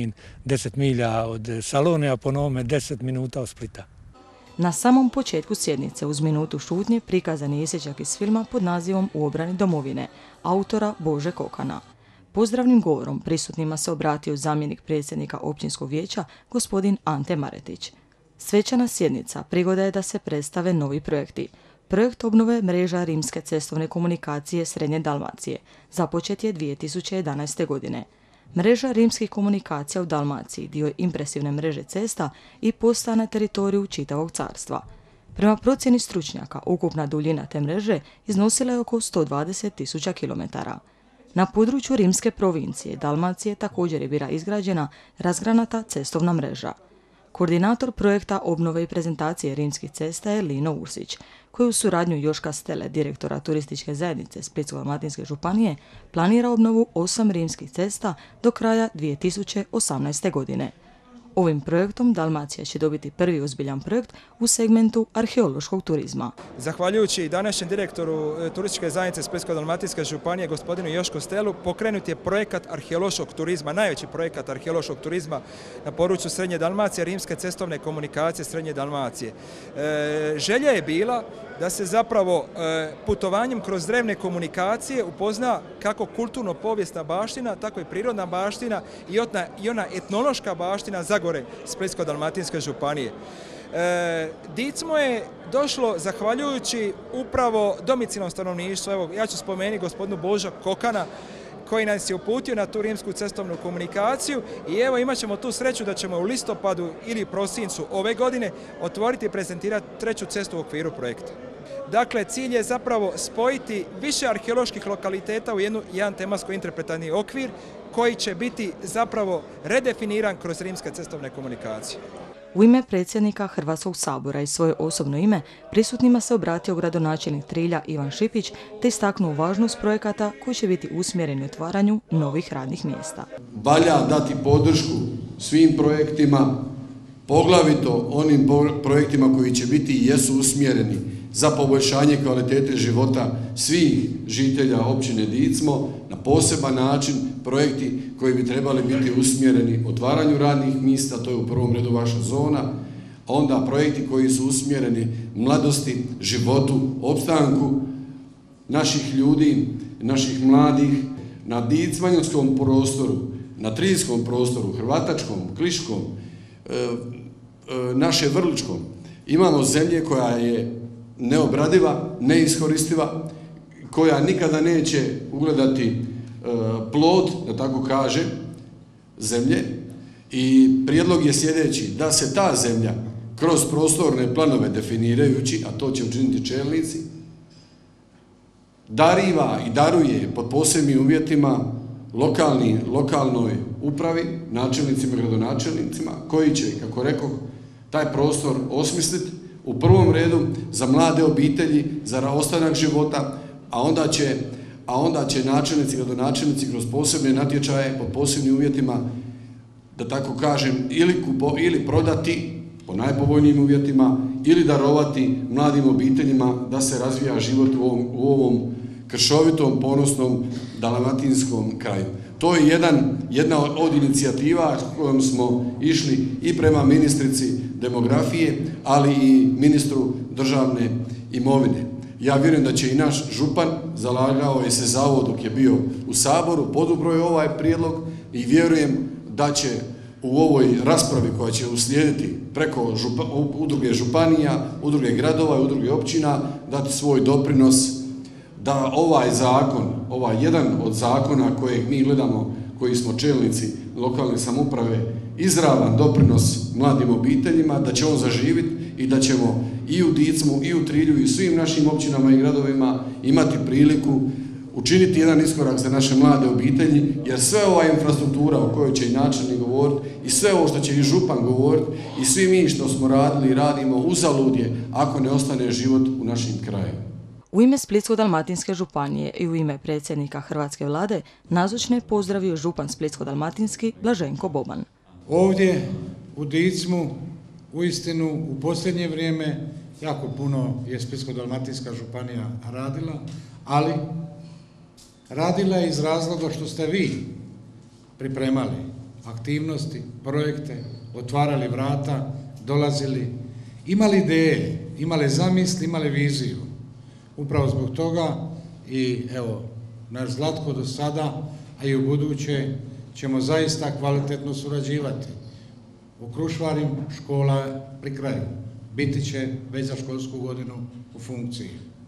10 milja od Salone, a po novome 10 minuta od Splita. Na samom početku sjednice uz minutu šutnje prikazan je isječak iz filma pod nazivom U obrani domovine, autora Bože Kokana. Pozdravnim govorom prisutnima se obratio zamjenik predsjednika općinskog vijeća, gospodin Ante Maretić. Svečana sjednica prigoda je da se predstave novi projekti. Projekt obnove mreža rimske cestovne komunikacije Srednje Dalmacije započet je 2011. godine. Mreža rimskih komunikacija u Dalmaciji dio je impresivne mreže cesta i postaje na teritoriju čitavog carstva. Prema procjeni stručnjaka, ukupna duljina te mreže iznosila je oko 120.000 km. Na području rimske provincije Dalmacije također je bila izgrađena razgranata cestovna mreža. Koordinator projekta obnove i prezentacije rimskih cesta je Lino Ursić, koji u suradnju Joška Stele, direktora turističke zajednice Splitsko-dalmatinske županije, planira obnovu 8 rimskih cesta do kraja 2018. godine. Ovim projektom Dalmacija će dobiti prvi ozbiljan projekt u segmentu arheološkog turizma. Zahvaljujući današnjem direktoru turističke zajednice Splitsko-dalmatinske županije, gospodinu Jošku Stelu, pokrenut je projekat arheološkog turizma, najveći projekat arheološkog turizma na području Srednje Dalmacije, rimske cestovne komunikacije Srednje Dalmacije. Želja je bila da se zapravo putovanjem kroz drevne komunikacije upozna kako kulturno-povijesna baština, tako i prirodna baština i ona etnološka baština Zagore Splitsko-dalmatinske županije. Dicmo je došlo zahvaljujući upravo domicilnom stanovništvu. Evo, ja ću spomenuti gospodinu Boža Kokana, koji nas je uputio na tu rimsku cestovnu komunikaciju i evo imat ćemo tu sreću da ćemo u listopadu ili prosincu ove godine otvoriti i prezentirati treću cestu u okviru projekta. Dakle, cilj je zapravo spojiti više arheoloških lokaliteta u jedan tematsko-interpretivni okvir koji će biti zapravo redefiniran kroz rimske cestovne komunikacije. U ime predsjednika Hrvatskog sabora i svoje osobno ime prisutnima se obratio gradonačelnik Trilja Ivan Šipić te istaknuo važnost projekata koji će biti usmjereni otvaranju novih radnih mjesta. Valja dati podršku svim projektima, poglavito onim projektima koji će biti i jesu usmjereni za poboljšanje kvalitete života svih žitelja općine Dicmo na poseban način, projekti koji bi trebali biti usmjereni otvaranju radnih mjesta, to je u prvom redu vaša zona, a onda projekti koji su usmjereni mladosti, životu, opstanku naših ljudi, naših mladih na dicmanjskom prostoru, na triljskom prostoru, hrvatačkom, kliškom, naše vrličkom. Imamo zemlje koja je neobradiva, neiskoristiva, koja nikada neće ugledati plod, da tako kaže, zemlje I prijedlog je sljedeći, da se ta zemlja kroz prostorne planove definirajući, a to će učiniti čelnici, dariva i daruje pod posebnim uvjetima lokalnoj upravi, načelnicima i gradonačelnicima, koji će, kako rekao, taj prostor osmisliti u prvom redu za mlade obitelji, za ostanak života, a onda će načelnici i gradonačelnici kroz posebne natječaje pod posebnim uvjetima, da tako kažem, ili prodati po najpovoljnijim uvjetima ili darovati mladim obiteljima da se razvija život u ovom kršovitom, ponosnom dalmatinskom kraju. To je jedna od inicijativa kojom smo išli i prema ministrici demografije, ali i ministru državne imovine. Ja vjerujem da će i naš župan, zalagao je se za ovo dok je bio u Saboru, podupro je ovaj prijedlog i vjerujem da će u ovoj raspravi koja će uslijediti preko udruge županija, udruge gradova i udruge općina dati svoj doprinos da ovaj zakon, ovaj jedan od zakona kojeg mi gledamo, koji smo čelnici lokalne samouprave, izravan doprinos mladim obiteljima, da će on zaživiti i da ćemo i u Dicmu, i u Trilju, i svim našim općinama i gradovima imati priliku učiniti jedan iskorak za naše mlade obitelji, jer sve ova infrastruktura o kojoj će i načelnik govoriti i sve ovo što će i župan govoriti i svi mi što smo radili i radimo uzalud je ako ne ostane život u našim krajima. U ime Splitsko-dalmatinske županije i u ime predsjednika Hrvatske vlade nazočne pozdravio župan Splitsko-dalmatinski Blaženko Boban. Ovdje u Dicmu uistinu u posljednje vrijeme jako puno je Splitsko-dalmatinska županija radila, ali radila je iz razloga što ste vi pripremali aktivnosti, projekte, otvarali vrata, dolazili, imali ideje, imali zamisli, imali viziju. Upravo zbog toga i evo, naš Zlatko do sada, a i u buduće ćemo zaista kvalitetno surađivati. U Krušvarim škola pri kraju, biti će već za školsku godinu u funkciji.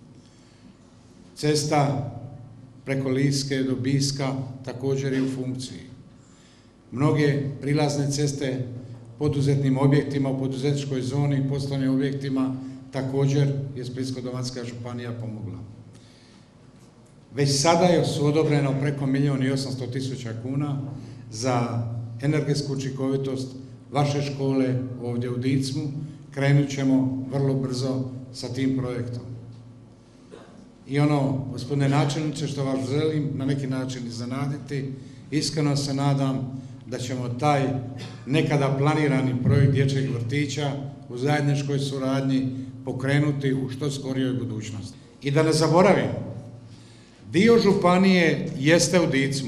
Cesta preko Liske do Biska također je u funkciji. Mnoge prilazne ceste poduzetnim objektima u poduzetničkoj zoni i poslovnim objektima također je Splitsko-dalmatinska županija pomogla. Već sada je su odobreno preko 1.800.000 kuna za energetsku učinkovitost vaše škole ovdje u Dicmu. Krenut ćemo vrlo brzo sa tim projektom. I ono, gospodine načelniče, što vas želim na neki način iznenaditi, iskreno se nadam da ćemo taj nekada planirani projekt dječjeg vrtića u zajedničkoj suradnji pokrenuti u što skorijoj budućnosti. I da ne zaboravim, dio županije jeste u Dicmu.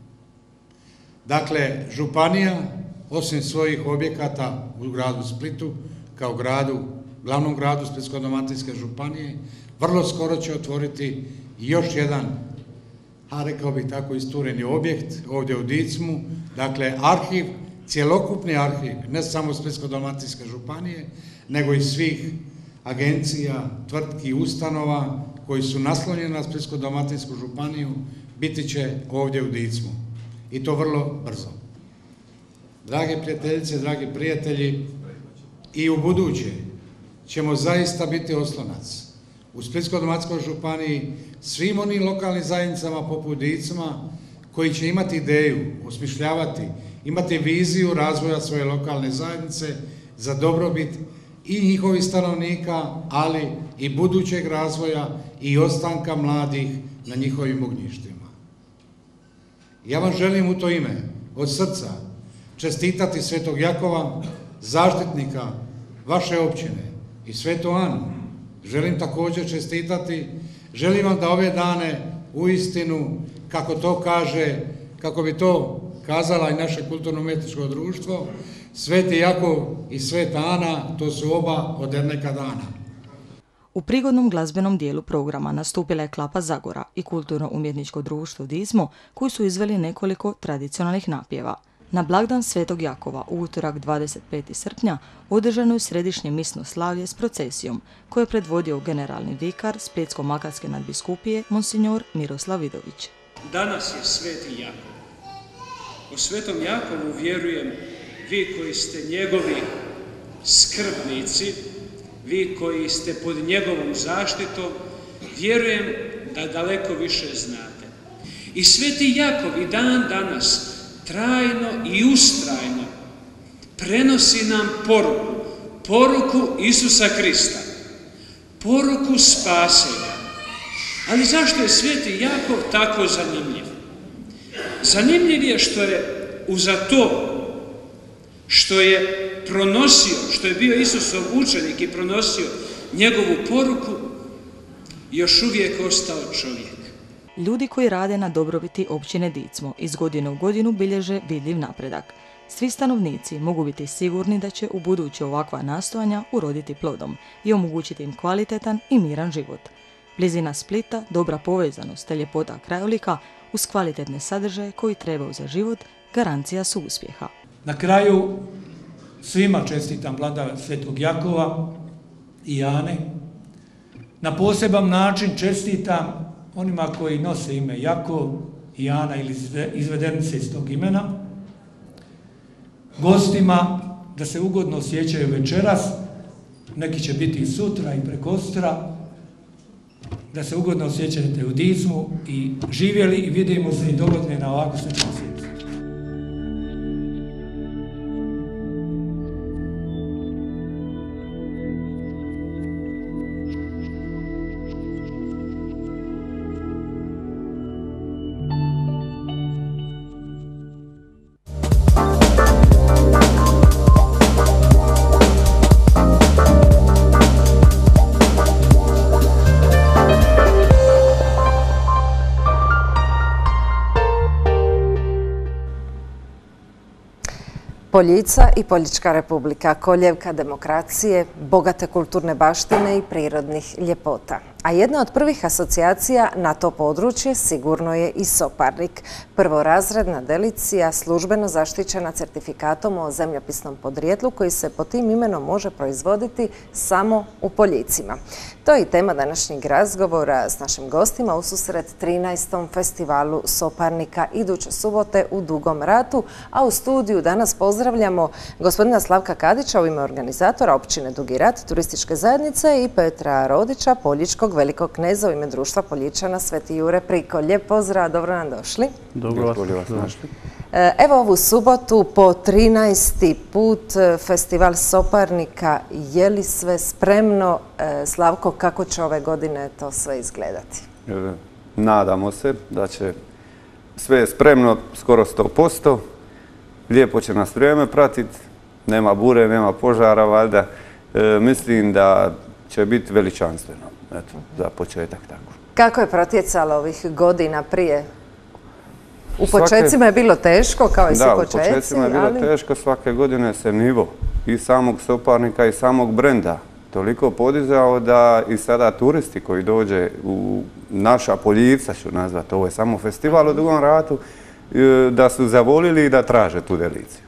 Dakle, županija, osim svojih objekata u gradu Splitu, kao glavnom gradu Splitsko-dalmatinske županije, vrlo skoro će otvoriti još jedan, a rekao bih tako, istureni objekt ovdje u Dicmu, dakle arhiv, cjelokupni arhiv, ne samo Splitsko-dalmatinske županije, nego i svih agencija, tvrtki, ustanova koji su naslonjeni na Splitsko-dalmatinsku županiju, biti će ovdje u Dicmu. I to vrlo brzo. Drage prijateljice, dragi prijatelji, i u buduće ćemo zaista biti oslonac u Splitsko-dalmatinskoj županiji svim onim lokalnim zajednicama poput Dicma koji će imati ideju, osmišljavati, imati viziju razvoja svoje lokalne zajednice za dobrobit i njihovih stanovnika, ali i budućeg razvoja i ostanka mladih na njihovim ognjištima. Ja vam želim u to ime, od srca, čestitati Svetog Jakova, zaštitnika vaše općine i Svetu Anu. Želim također čestitati, želim vam da ove dane uistinu, kako to kaže, kako bi to kazala i naše kulturno-umjetničko društvo, Sveti Jakov i Sveta Ana, to su oba od jednaka dana. U prigodnom glazbenom dijelu programa nastupila je Klapa Zagora i kulturno-umjetničko društvo Dizmo, koji su izveli nekoliko tradicionalnih napjeva. Na blagdan Svetog Jakova u utorak 25. srpnja održano je središnje misno slavlje s procesijom koje je predvodio generalni vikar Splitsko-makarske nadbiskupije Monsignor Miroslav Vidović. Danas je Sveti Jakov. O Svetom Jakovu vjerujem vi koji ste njegovi skrbnici, vi koji ste pod njegovom zaštitom, vjerujem da daleko više znate. I Sveti Jakov i dan danas trajno i ustrajno prenosi nam poruku Isusa Krista, poruku spasenja. Ali zašto je Sveti Jakov tako zanimljiv? Zanimljiv je što je uza to što je pronosio, što je bio Isusov učenik i pronosio njegovu poruku, još uvijek ostao čovjek. Ljudi koji rade na dobrobiti općine Dicmo iz godine u godinu bilježe vidljiv napredak. Svi stanovnici mogu biti sigurni da će u buduće ovakva nastojanja uroditi plodom i omogućiti im kvalitetan i miran život. Blizina Splita, dobra povezanost te ljepota krajolika uz kvalitetne sadržaje koji trebaju za život garancija su uspjeha. Na kraju svima čestitam blagdan Svetog Jakova i Ane. Na poseban način čestitam onima koji nose ime Jakov i Ana ili izvedenice iz tog imena. Gostima da se ugodno osjećaju večeras, neki će biti i sutra i prekostra, da se ugodno osjećate u Dicmu i živjeli i vidimo se i dogodine na ovakvu sličnu sjednicu. Poljica i Poljička republika, koljevka demokracije, bogate kulturne baštine i prirodnih ljepota. A jedna od prvih asocijacija na to područje sigurno je i Soparnik, prvorazredna delicija službeno zaštićena certifikatom o zemljopisnom podrijetlu koji se pod tim imenom može proizvoditi samo u Poljicima. To je i tema današnjeg razgovora s našim gostima ususret 13. festivalu Soparnika iduće subote u Dugom Ratu, a u studiju danas pozdravljamo gospodina Slavka Kadića u ime organizatora općine Dugi Rat, turističke zajednice i Petra Rodića, Poljičkog velikog kneza u ime društva Poljičana Sveti Jure Priko. Lijep pozdrav, dobro nam došli. Dobro vas našli. Evo ovu subotu po 13. put festival Soparnika. Je li sve spremno? Slavko, kako će ove godine to sve izgledati? Nadamo se da će sve spremno, skoro 100%. Lijepo će nas vrijeme pratiti. Nema bure, nema požara, valjda. Mislim da će biti veličanstveno. Eto, za početak tako. Kako je protjecalo ovih godina prije? U početcima je bilo teško, kao i svi početci. Da, u početcima je bilo teško. Svake godine se nivo i samog Soparnika i samog brenda toliko podizao da i sada turisti koji dođe u naša Poljivca, ću nazvati, ovo je samo festival u Dugom Ratu, da su zavolili i da traže tu deliciju.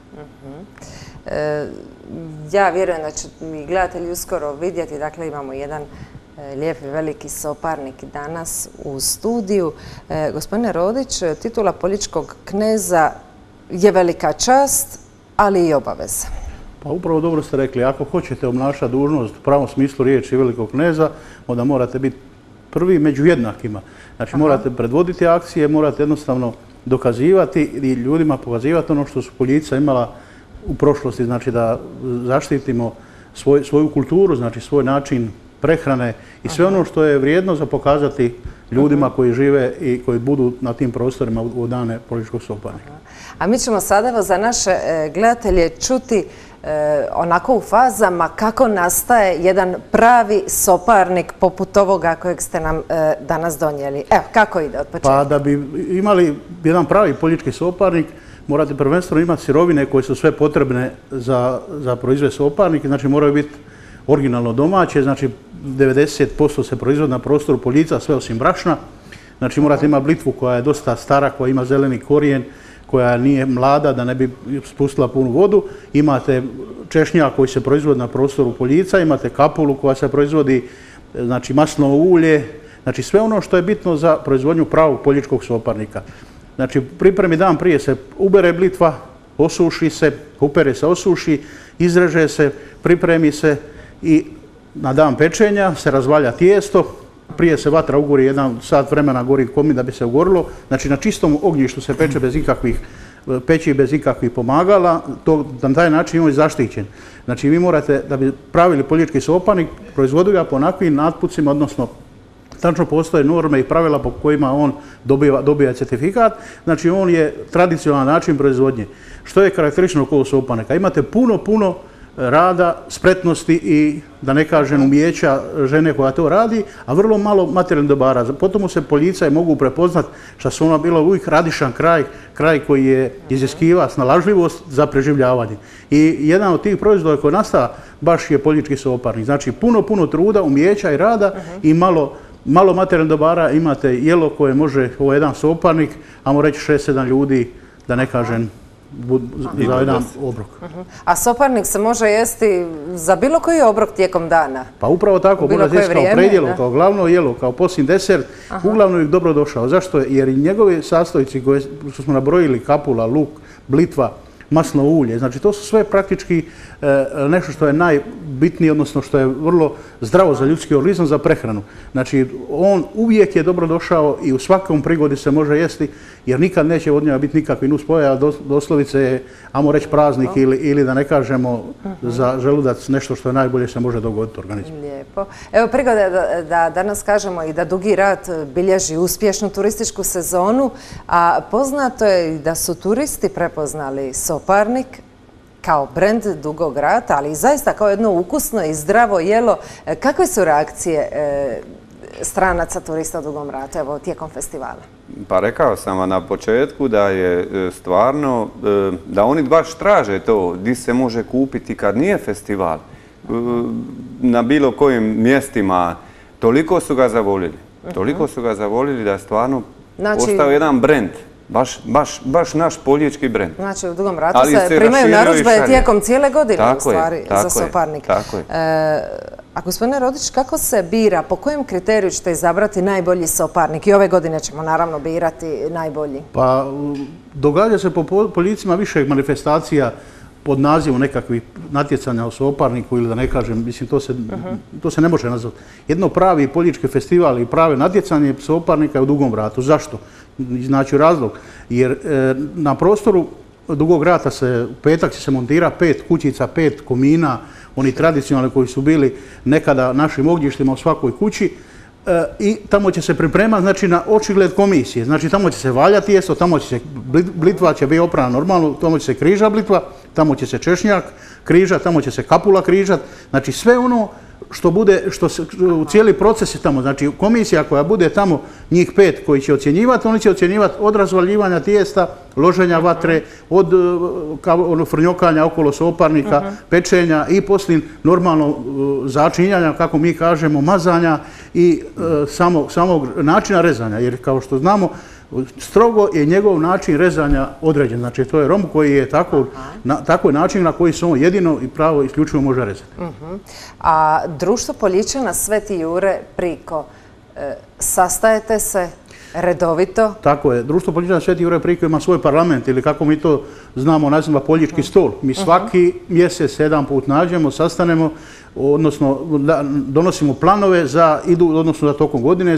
Ja vjerujem da će i gledatelji uskoro vidjeti, dakle imamo jedan lijepi veliki Soparnik danas u studiju. Gospodine Rodić, titula Poljičkog kneza je velika čast, ali i obaveza. Pa upravo dobro ste rekli, ako hoćete obnašati dužnost u pravom smislu riječi velikog kneza, onda morate biti prvi među jednakima. Znači morate predvoditi akcije, morate jednostavno dokazivati i ljudima pokazivati ono što su Poljica imala u prošlosti, znači da zaštitimo svoju kulturu, znači svoj način prehrane i sve ono što je vrijedno za pokazati ljudima koji žive i koji budu na tim prostorima u dane Poljičkog Soparnika. A mi ćemo sada za naše gledatelje čuti onako u fazama kako nastaje jedan pravi Soparnik poput ovoga kojeg ste nam danas donijeli. Evo, kako ide od početka? Pa da bi imali jedan pravi Poljički Soparnik, morate prvenstveno imati sirovine koje su sve potrebne za proizvod Soparnik, znači moraju biti originalno domaće, znači 90% se proizvodi na prostoru Poljica, sve osim brašna. Znači morate imati blitvu koja je dosta stara, koja ima zeleni korijen, koja nije mlada da ne bi spustila punu vodu. Imate češnjak koji se proizvodi na prostoru Poljica, imate kapulu koja se proizvodi, znači maslinovo ulje, znači sve ono što je bitno za proizvodnju pravog Poljičkog Soparnika. Znači pripremi dan prije se ubere blitva, osuši se, kupere se osuši, izreže se, pripremi se i na dan pečenja se razvalja tijesto. Prije se vatra ugori, 1 sat vremena gori komin da bi se ugorilo. Znači na čistom ognjištu se peče bez ikakvih peći, bez ikakvih pomagala. To na taj način imamo i zaštićen. Znači vi morate, da bi pravili poljički soparnik, proizvodili ga po onakvim natpucima, odnosno tačno postoje norme i pravila po kojima on dobija certifikat. Znači on je tradicionalan način proizvodnje. Što je karakteristično kod soparnika? Imate puno rada, spretnosti i, da ne kažem, umijeća žene koja to radi, a vrlo malo materijalnih dobara. Potom se poljicaje mogu prepoznat što su ona bila uvijek radišan kraj koji je iziskiva snalažljivost za preživljavanje. I jedan od tih proizvoda koji nastaje baš je poljički soparnik. Znači puno truda, umijeća i rada i malo materijalnih dobara. Imate jelo koje može, ovo je jedan soparnik, ajmo reći 6-7 ljudi, da ne kažem, za jedan obrok. A soparnik se može jesti za bilo koji obrok tijekom dana? Pa upravo tako, mora se jesti kao predjelo, kao glavno jelo, kao posljednji desert, uglavnom je dobro došao. Zašto? Jer i njegove sastojci koje što smo nabrojili, kapula, luk, blitva, masno ulje, znači to su sve praktički nešto što je najbitnije, odnosno što je vrlo zdravo za ljudski organizam, za prehranu. Znači on uvijek je dobro došao i u svakom prigodi se može jesti, jer nikad neće od njega biti nikakvi nuspoja, doslovice je, ajmo reći, praznik ili da ne kažemo za želudac nešto što je najbolje se može dogoditi organizmu. Lijepo. Evo prigoda da danas kažemo i da Dugi Rat bilježi uspješnu turističku sezonu, a poznato je da su turisti prepoznali soparnik kao brend Dugog Rata, ali i zaista kao jedno ukusno i zdravo jelo. Kakve su reakcije stranaca turista u Dugom Ratu, evo, tijekom festivala? Pa rekao sam vam na početku da je stvarno, da oni baš traže to gdje se može kupiti kad nije festival. Na bilo kojim mjestima toliko su ga zavolili da je stvarno postao jedan brend. Baš naš poljički brend. Znači u Dugom Ratu se primaju narudžbe tijekom cijele godine u stvari za soparnik. A gospodine Rodić, kako se bira, po kojem kriteriju ćete izabrati najbolji soparnik? I ove godine ćemo naravno birati najbolji. Pa događa se po poljicima više manifestacija pod nazivom nekakvih natjecanja u soparniku ili da ne kažem, mislim to se ne može nazvati. Jedno pravi poljički festival i prave natjecanje soparnika je u Dugom Ratu. Zašto? Znači razlog, jer na prostoru Dugog Rata u petak će se montira 5 kućica, 5 komina, oni tradicionalni koji su bili nekada našim ognjištima u svakoj kući, i tamo će se pripremati, znači, na očigled komisije. Znači tamo će se valjati tijesto, tamo će se blitva će biti oprana normalno, tamo će se križa blitva, tamo će se češnjak križat, tamo će se kapula križat, znači sve ono što bude, u cijeli proces je tamo, znači komisija koja bude tamo, njih 5 koji će ocjenjivati, oni će ocjenjivati od razvaljivanja tijesta, loženja vatre, od frnjokanja okolo soparnika, pečenja i poslije normalno začinjanja, kako mi kažemo, mazanja i samog načina rezanja, jer kao što znamo, strogo je njegov način rezanja određen. Znači, to je rom koji je tako način na koji se on jedino i pravo isključivo može rezati. A društvo Poljičana Sveti Jure Priko, sastajete se redovito? Tako je. Društvo Poljičana Sveti Jure Priko ima svoj parlament ili kako mi to znamo naziva poljički stol. Mi svaki mjesec 7 put nađemo, sastanemo, odnosno donosimo planove odnosno za tokom godine,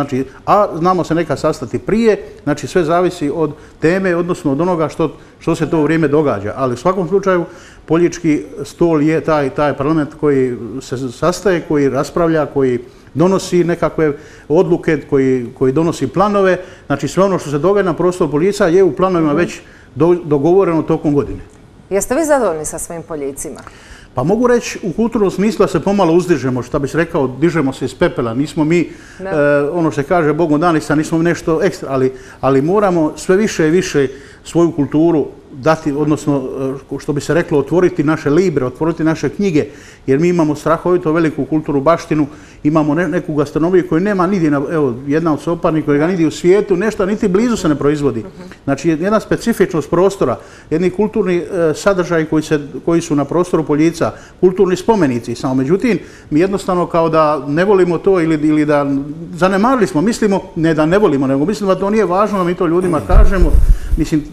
a znamo se nekad sastati prije, znači sve zavisi od teme, odnosno od onoga što se to u vrijeme događa. Ali u svakom slučaju poljički stol je taj parlament koji se sastaje, koji raspravlja, koji donosi nekakve odluke, koji donosi planove, znači sve ono što se događa na prostoru Poljica je u planovima već dogovoreno tokom godine. Jeste vi zadovoljni sa svojim Poljicima? Pa mogu reći u kulturnom smislu da se pomalo uzdižemo, što bi se rekao, dižemo se iz pepela. Nismo mi, ono što se kaže, Bogom danica, nismo nešto ekstra, ali moramo sve više i više svoju kulturu dati, odnosno, što bi se reklo, otvoriti naše libre, otvoriti naše knjige, jer mi imamo strahovito veliku kulturnu baštinu, imamo neku gastronomiju koju nema nigdje, evo, jedna od soparnika kojega nigdje u svijetu, nešto niti blizu se ne proizvodi. Znači, jedna specifičnost prostora, jedni kulturni sadržaji koji su na prostoru Poljica, kulturni spomenici, samo međutim, mi jednostavno kao da ne volimo to ili da zanemarili smo, mislimo, ne da ne volimo, nego mislimo da to nije važno, da mi to ljudima kažemo. Mislim,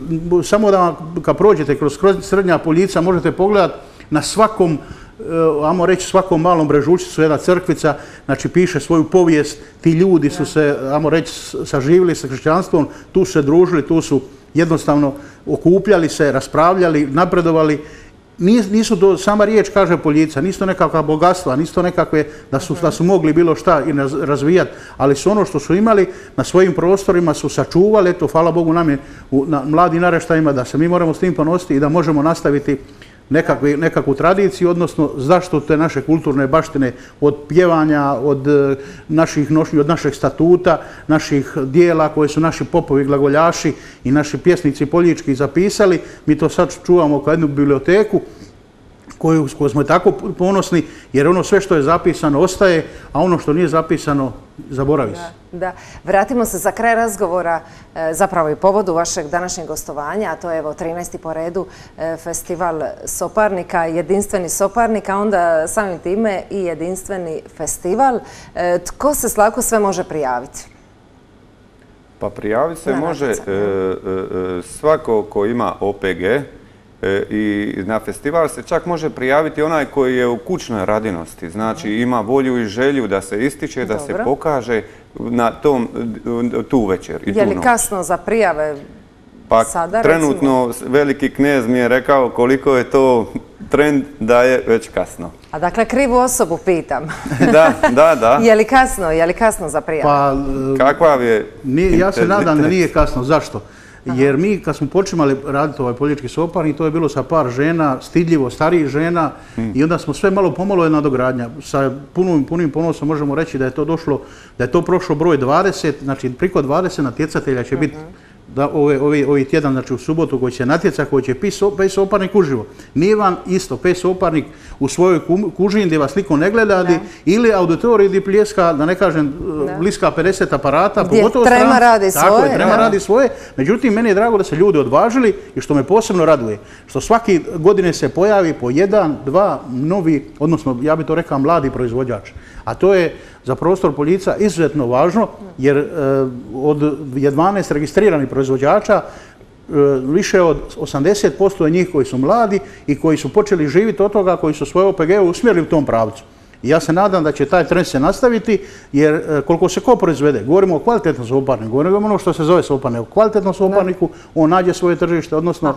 samo da kad prođete kroz Srednja Poljica možete pogledati na svakom, ajmo reći, svakom malom brežučicu jedna crkvica, znači piše svoju povijest, ti ljudi su se, ajmo reći, saživili sa hrišćanstvom, tu su se družili, tu su jednostavno okupljali se, raspravljali, napredovali. Nisu to, sama riječ kaže Poljica, nisu to nekakva bogatstva, nisu to nekakve da su mogli bilo šta i razvijati, ali su ono što su imali na svojim prostorima su sačuvali, eto, hvala Bogu nam je na mladim naraštajima da se mi moramo s tim ponositi i da možemo nastaviti nekakvu tradiciju, odnosno zašto te naše kulturne baštine od pjevanja, od naših nošnji, od našeg statuta, naših dijela koje su naši popovi, glagoljaši i naši pjesnici poljički zapisali, mi to sad čuvamo kao jednu biblioteku koju smo tako ponosni, jer ono sve što je zapisano ostaje, a ono što nije zapisano zaboravi se. Da. Vratimo se za kraj razgovora, zapravo i povodu vašeg današnjeg gostovanja, a to je evo 13. po redu festival Soparnika, jedinstveni Soparnik, a onda samim time i jedinstveni festival. Tko se, Slavko, sve može prijaviti? Pa prijaviti se može svako ko ima OPG, i na festival se čak može prijaviti onaj koji je u kućnoj radinosti, znači ima volju i želju da se ističe, da se pokaže na tu večer i tu noć. Je li kasno za prijave sada? Pa trenutno veliki knez mi je rekao koliko je to trend da je već kasno. A dakle, krivu osobu pitam. Da. Je li kasno za prijave? Pa, kakva je? Ja se nadam da nije kasno. Zašto? Jer mi kad smo počinjali raditi ovaj politički Soparnik, to je bilo sa par žena, stidljivo starijih žena i onda smo sve malo pomalo je nadogradnja. Sa punim ponosom možemo reći da je to prošlo broj 20, znači priko 20 natjecatelja će biti ovi tjedan, znači u subotu koji će natjecati, koji će peti Soparnik uživo. Nije vam isto peti Soparnik u svojoj kužini gdje vas niko ne gleda ili auditorij gdje pljeska, da ne kažem, bliska 50 aparata. Gdje trema radi svoje. Tako je, trema radi svoje. Međutim, meni je drago da se ljudi odvažili i što me posebno raduje, što svaki godine se pojavi po jedan, dva novi, odnosno ja bih to rekao mladi proizvođač. A to je za prostor Poljica izuzetno važno jer od 12 registriranih proizvođača više od 80% je njih koji su mladi i koji su počeli živjeti od toga, koji su svoje OPG usmjerili u tom pravcu. I ja se nadam da će taj trend se nastaviti jer koliko se ko proizvede, govorimo o kvalitetnom soparniku, govorimo ono što se zove soparnik, o kvalitetnom soparniku, on nađe svoje tržište, odnosno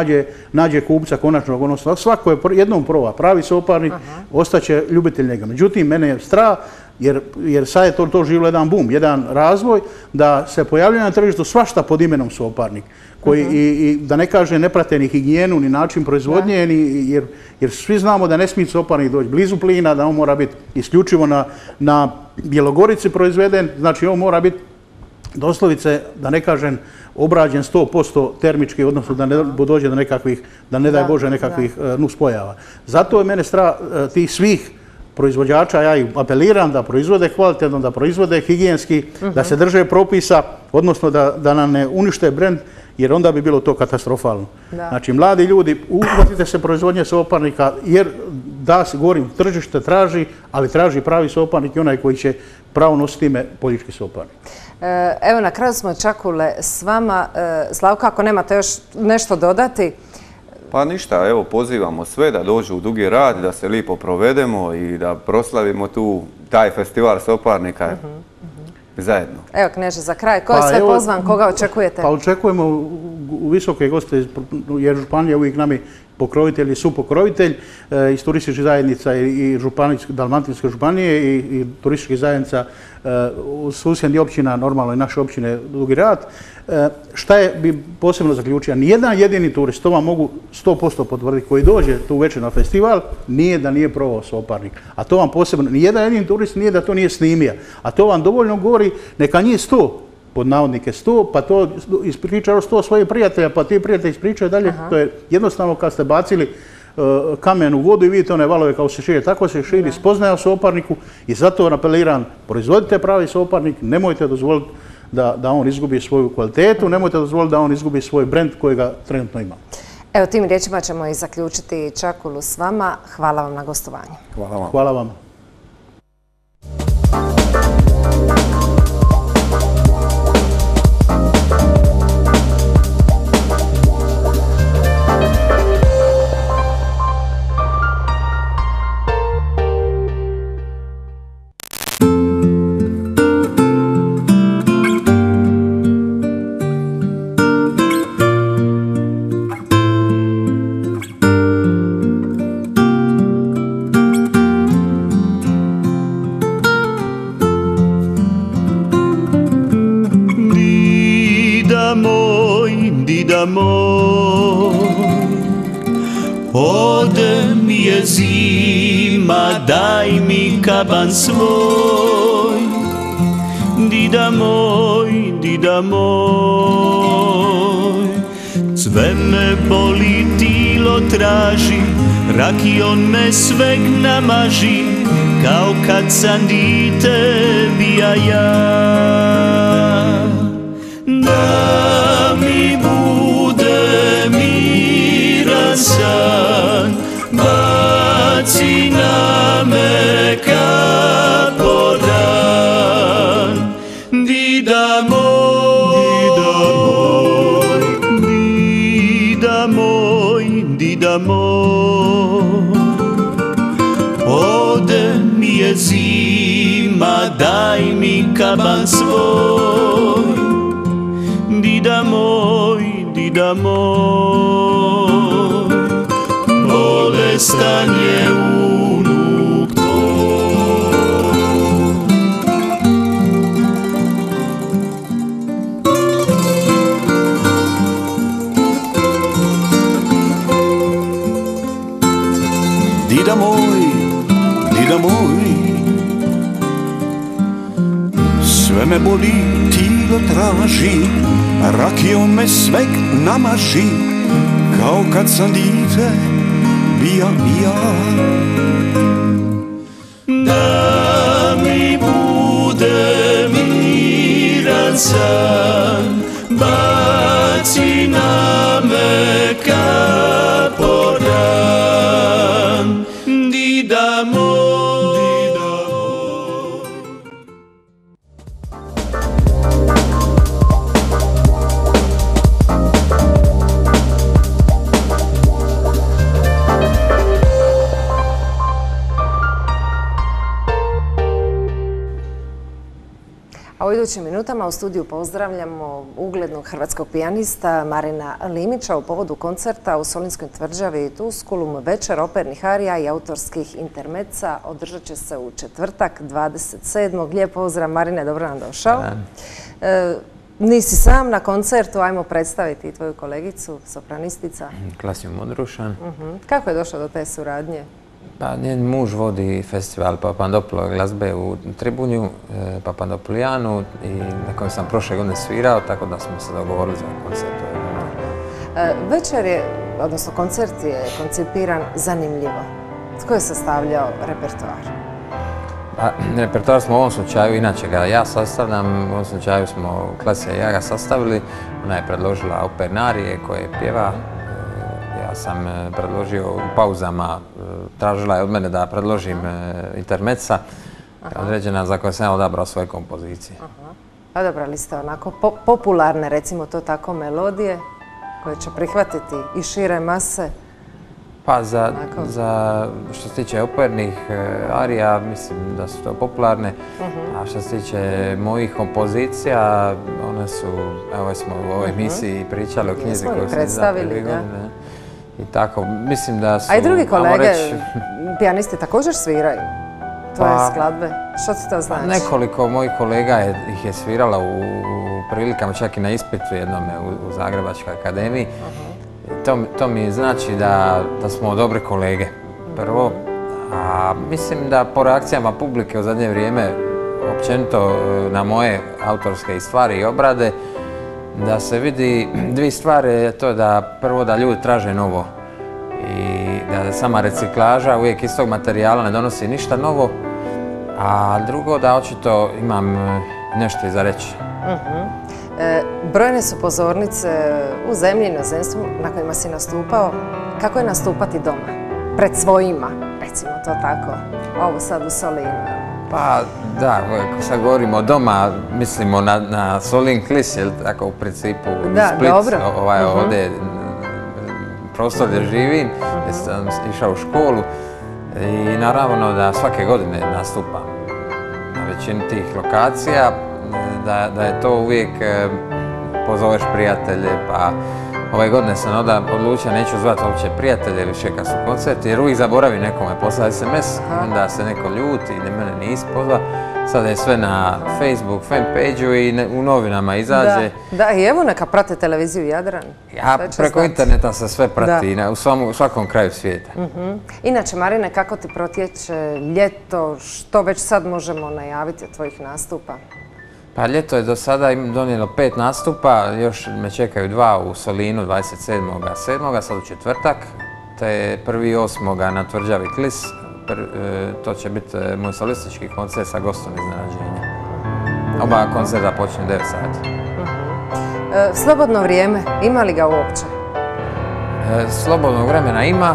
nađe kupca konačnog, odnosno svako je jednom proba pravi soparnik, ostaće ljubitelj njega. Međutim, mene je strah jer sad je to živjelo jedan boom, jedan razvoj da se pojavljaju na tržištu svašta pod imenom soparnik. Koji, i da ne kaže, ne prate ni higijenu, ni način proizvodnje, jer svi znamo da ne smije soparnik doći blizu plina, da on mora biti isključivo na Bjelogorici proizveden, znači on mora biti doslovice, da ne kažem, obrađen 100% termički, odnosno da ne dođe do nekakvih, da ne daj Bože, nekakvih nuspojava. Zato je mene strah tih svih proizvođača, ja ih apeliram da proizvode kvalitetno, da proizvode higijenski, da se drže propisa, odnosno da nam ne unište brend, jer onda bi bilo to katastrofalno. Znači, mladi ljudi, uhvatite se proizvodnje soparnika, jer da, govorim, tržište traži, ali traži pravi soparnik i onaj koji će pravo nositi ime politički soparnik. Evo, na kraju smo čakule s vama. Slavko, ako nemate još nešto dodati? Pa ništa, evo, pozivamo sve da dođu u Dugi Rat, da se lijepo provedemo i da proslavimo taj festival soparnika zajedno. Evo, Kneže, za kraj, ko je sve pozvan, koga očekujete? Pa očekujemo visoke goste, jer županija uvijek nam je pokrovitelj i supokrovitelj iz turističkih zajednica i Dalmatinske županije i turističkih zajednica susjednih općina, normalno i naše općine Dugi Rat. Šta bi posebno zaključio? Nijedan jedini turist, to vam mogu 100% potvrditi, koji dođe tu večer na festival, nije da nije probao soparnik. A to vam posebno, nijedan jedini turist nije da to nije snimio. A to vam dovoljno govori, neka njih 100, pod navodnike 100, pa to ispričaju 100 svojih prijatelja, pa ti prijatelji ispričaju dalje. To je jednostavno kad ste bacili kamen u vodu i vidite one valove kao se šire, tako se širi spoznaja o soparniku i zato apeliram, proizvodite pravi soparnik, nemojte dozvoliti da on izgubi svoju kvalitetu, nemojte dozvoliti da on izgubi svoj brend kojega trenutno ima. Evo, tim riječima ćemo i zaključiti čakulu s vama. Hvala vam na gostovanju. Hvala vam. Hvala vam. mi je zima, daj mi kaban svoj. Dida moj, sve me boli, tilo traži, rakijom me sveg namaži, kao kad sam dite bija ja. Da mi bude miran san, baci na me kaporan. Dida moj, ode mi je zima, daj mi kaban svoj. Dida moj, bolestan je unuk tvoj. Dida moj, sve me boli, tilo traži, rakijom me sveg namaži, kao kad sam dite bija ja. Da mi bude miran san, baci na me kaporan. Dida moj. A u idućim minutama u studiju pozdravljamo uglednog hrvatskog pijanista Marina Limića u povodu koncerta u Solinskoj tvrđavi Tuskulum. Večer opernih arija i autorskih intermeca održat će se u četvrtak 27. Lijep pozdrav Marine, dobro nam došao. Nisi sam na koncertu, ajmo predstaviti tvoju kolegicu, sopranistica. Klasiju Modrušan. Kako je došlo do te suradnje? Pa, njen muž vodi festival Papandopoulos glazbe u Tribunju, Papandopolijanu, i na kojem sam prošle godine svirao, tako da smo se dogovorili za koncert. Večer je, odnosno koncert je koncipiran zanimljivo. Tko je sastavljao repertoar? Repertoar smo u ovom slučaju, inače ga ja sastavljam, u ovom slučaju smo Klasija i ja ga sastavili. Ona je predložila operne arije koje pjeva. Ja sam predložio u pauzama, tražila je od mene da predložim intermeca određena za koje sam odabrao svoje kompozicije. Odabrali ste onako popularne, recimo to tako, melodije koje će prihvatiti i šire mase. Pa za što se tiče opernih arija, mislim da su to popularne, a što se tiče mojih kompozicija, one su, evo smo u ovoj emisiji pričali o knjizi koju sam izdao prije 2 godine. I tako, mislim da su... A i drugi kolege, pijanisti, također sviraju tvoje skladbe. Što ti to znači? Nekoliko mojih kolega ih je svirala u prilikama, čak i na ispitu jednome u Zagrebačkoj akademiji. To mi znači da smo dobre kolege, prvo. A mislim da po reakcijama publike u zadnje vrijeme, općenito na moje autorske stvari i obrade, da se vidi 2 stvari, to da prvo da ljudi traže novo i da sama reciklaža uvijek istog materijala ne donosi ništa novo, a drugo da očito imam nešto i za reći. Brojne su pozornice u zemlji i inozemstvu na kojima si nastupao. Kako je nastupati doma? Pred svojima, recimo to tako. Ovo sad u Solinu. Pa da, ako sad govorimo doma, mislimo na Solin Klis, jel tako u principu Split, ovdje prostor gdje živim, gdje sam išao u školu i naravno da svake godine nastupam na većini tih lokacija, da je to uvijek pozoveš prijatelje, pa Ove godine sam odlučio neću zvati uopće prijatelje ili še kad su koncerti, jer uvijek zaboravi nekome poslati SMS, onda se neko ljuti i mene nisi pozvao. Sada je sve na Facebook, fanpage-u i u novinama izađe. Da, i evo neka prate televiziju Jadran. Ja preko interneta se sve prati u svakom kraju svijeta. Inače, Marine, kako ti protječe ljeto? Što već sad možemo najaviti od tvojih nastupa? Pa ljeto je do sada donijelo 5 nastupa, još me čekaju 2 u Solinu 27.7., sad u četvrtak, te 1.8. na Tvrđavi Klis. To će biti moj solistički koncert sa gostom iznenađenja. Oba koncerta počinju 9 sati. Slobodno vrijeme, ima li ga uopće? Slobodnog vremena ima.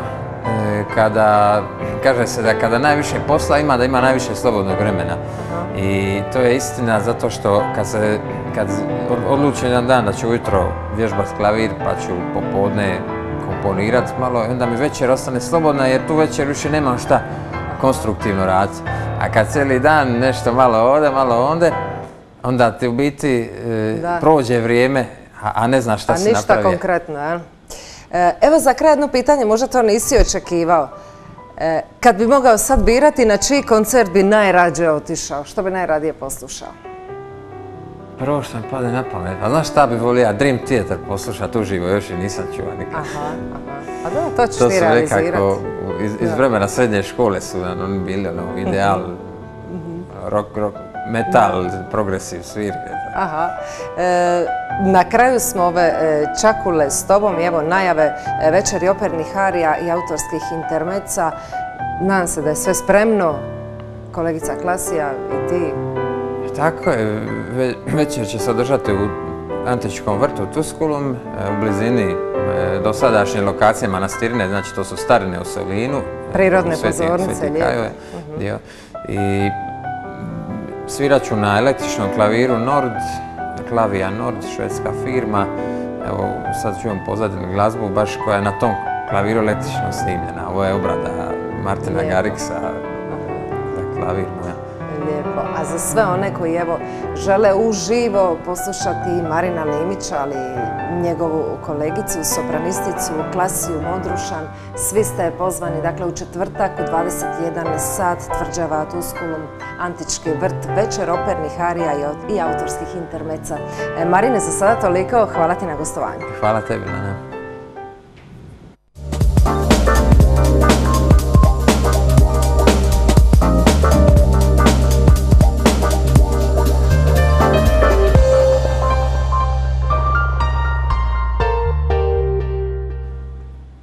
Kaže se da kada najviše posla ima, da ima najviše slobodnog vremena. I to je istina zato što kad odlučim jedan dan da ću ujutro vježbati klavir pa ću popodne komponirati malo, onda mi večer ostane slobodna jer tu večer više nemam šta konstruktivno raditi. A kad cijeli dan nešto malo ovdje, malo ondje, onda ti u biti prođe vrijeme, a ne znaš šta si napravio. A ništa konkretno, jel? Evo za kraj jedno pitanje, možda to nisi očekivao. Kad bi mogao sad birati na čiji koncert bi najrađe otišao, što bi najradije poslušao? Prvo što mi pade na pamet, a znaš šta bi volio, Dream Theater poslušati uživo, još i nisam čuo nikad. A da, to ćeš ti realizirati. To su nekako, iz vremena srednje škole su oni bili ideal, rock, metal, progresiv, svir. Na kraju smo ove čakule s tobom i evo najave večeri opernih arija i autorskih intermeca. Nadam se da je sve spremno. Kolegica Klasija i ti. Tako je, večer će se održati u Antičkom vrtu u Tuskulum, u blizini dosadašnje lokacije manastirine, znači to su Starine u Solinu. Prirodne pozornice, lijepo. I svirat ću na električnom klaviru Nord, Klavija Nord, švedska firma. Evo, sad ću vam pozaditi glazbu baš koja je na tom klaviru električno snimljena. Ovo je obrada Martina Garriksa za klavir moja. Lijepo. A za sve one koji evo žele uživo poslušati Marina Limića, ali i njegovu kolegicu, sopranisticu Klasiju Modrušan, svi ste pozvani, dakle, u četvrtak u 21 sat, Tvrđava, Tuskulum, Antički vrt, večer opernih arija i autorskih intermeca. Marine, za sada toliko, hvala ti na gostovanju. Hvala tebi, Lana.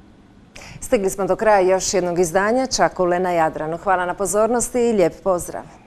Stigli smo do kraja još jednog izdanja Čakule na Jadranu. Hvala na pozornosti i lijep pozdrav.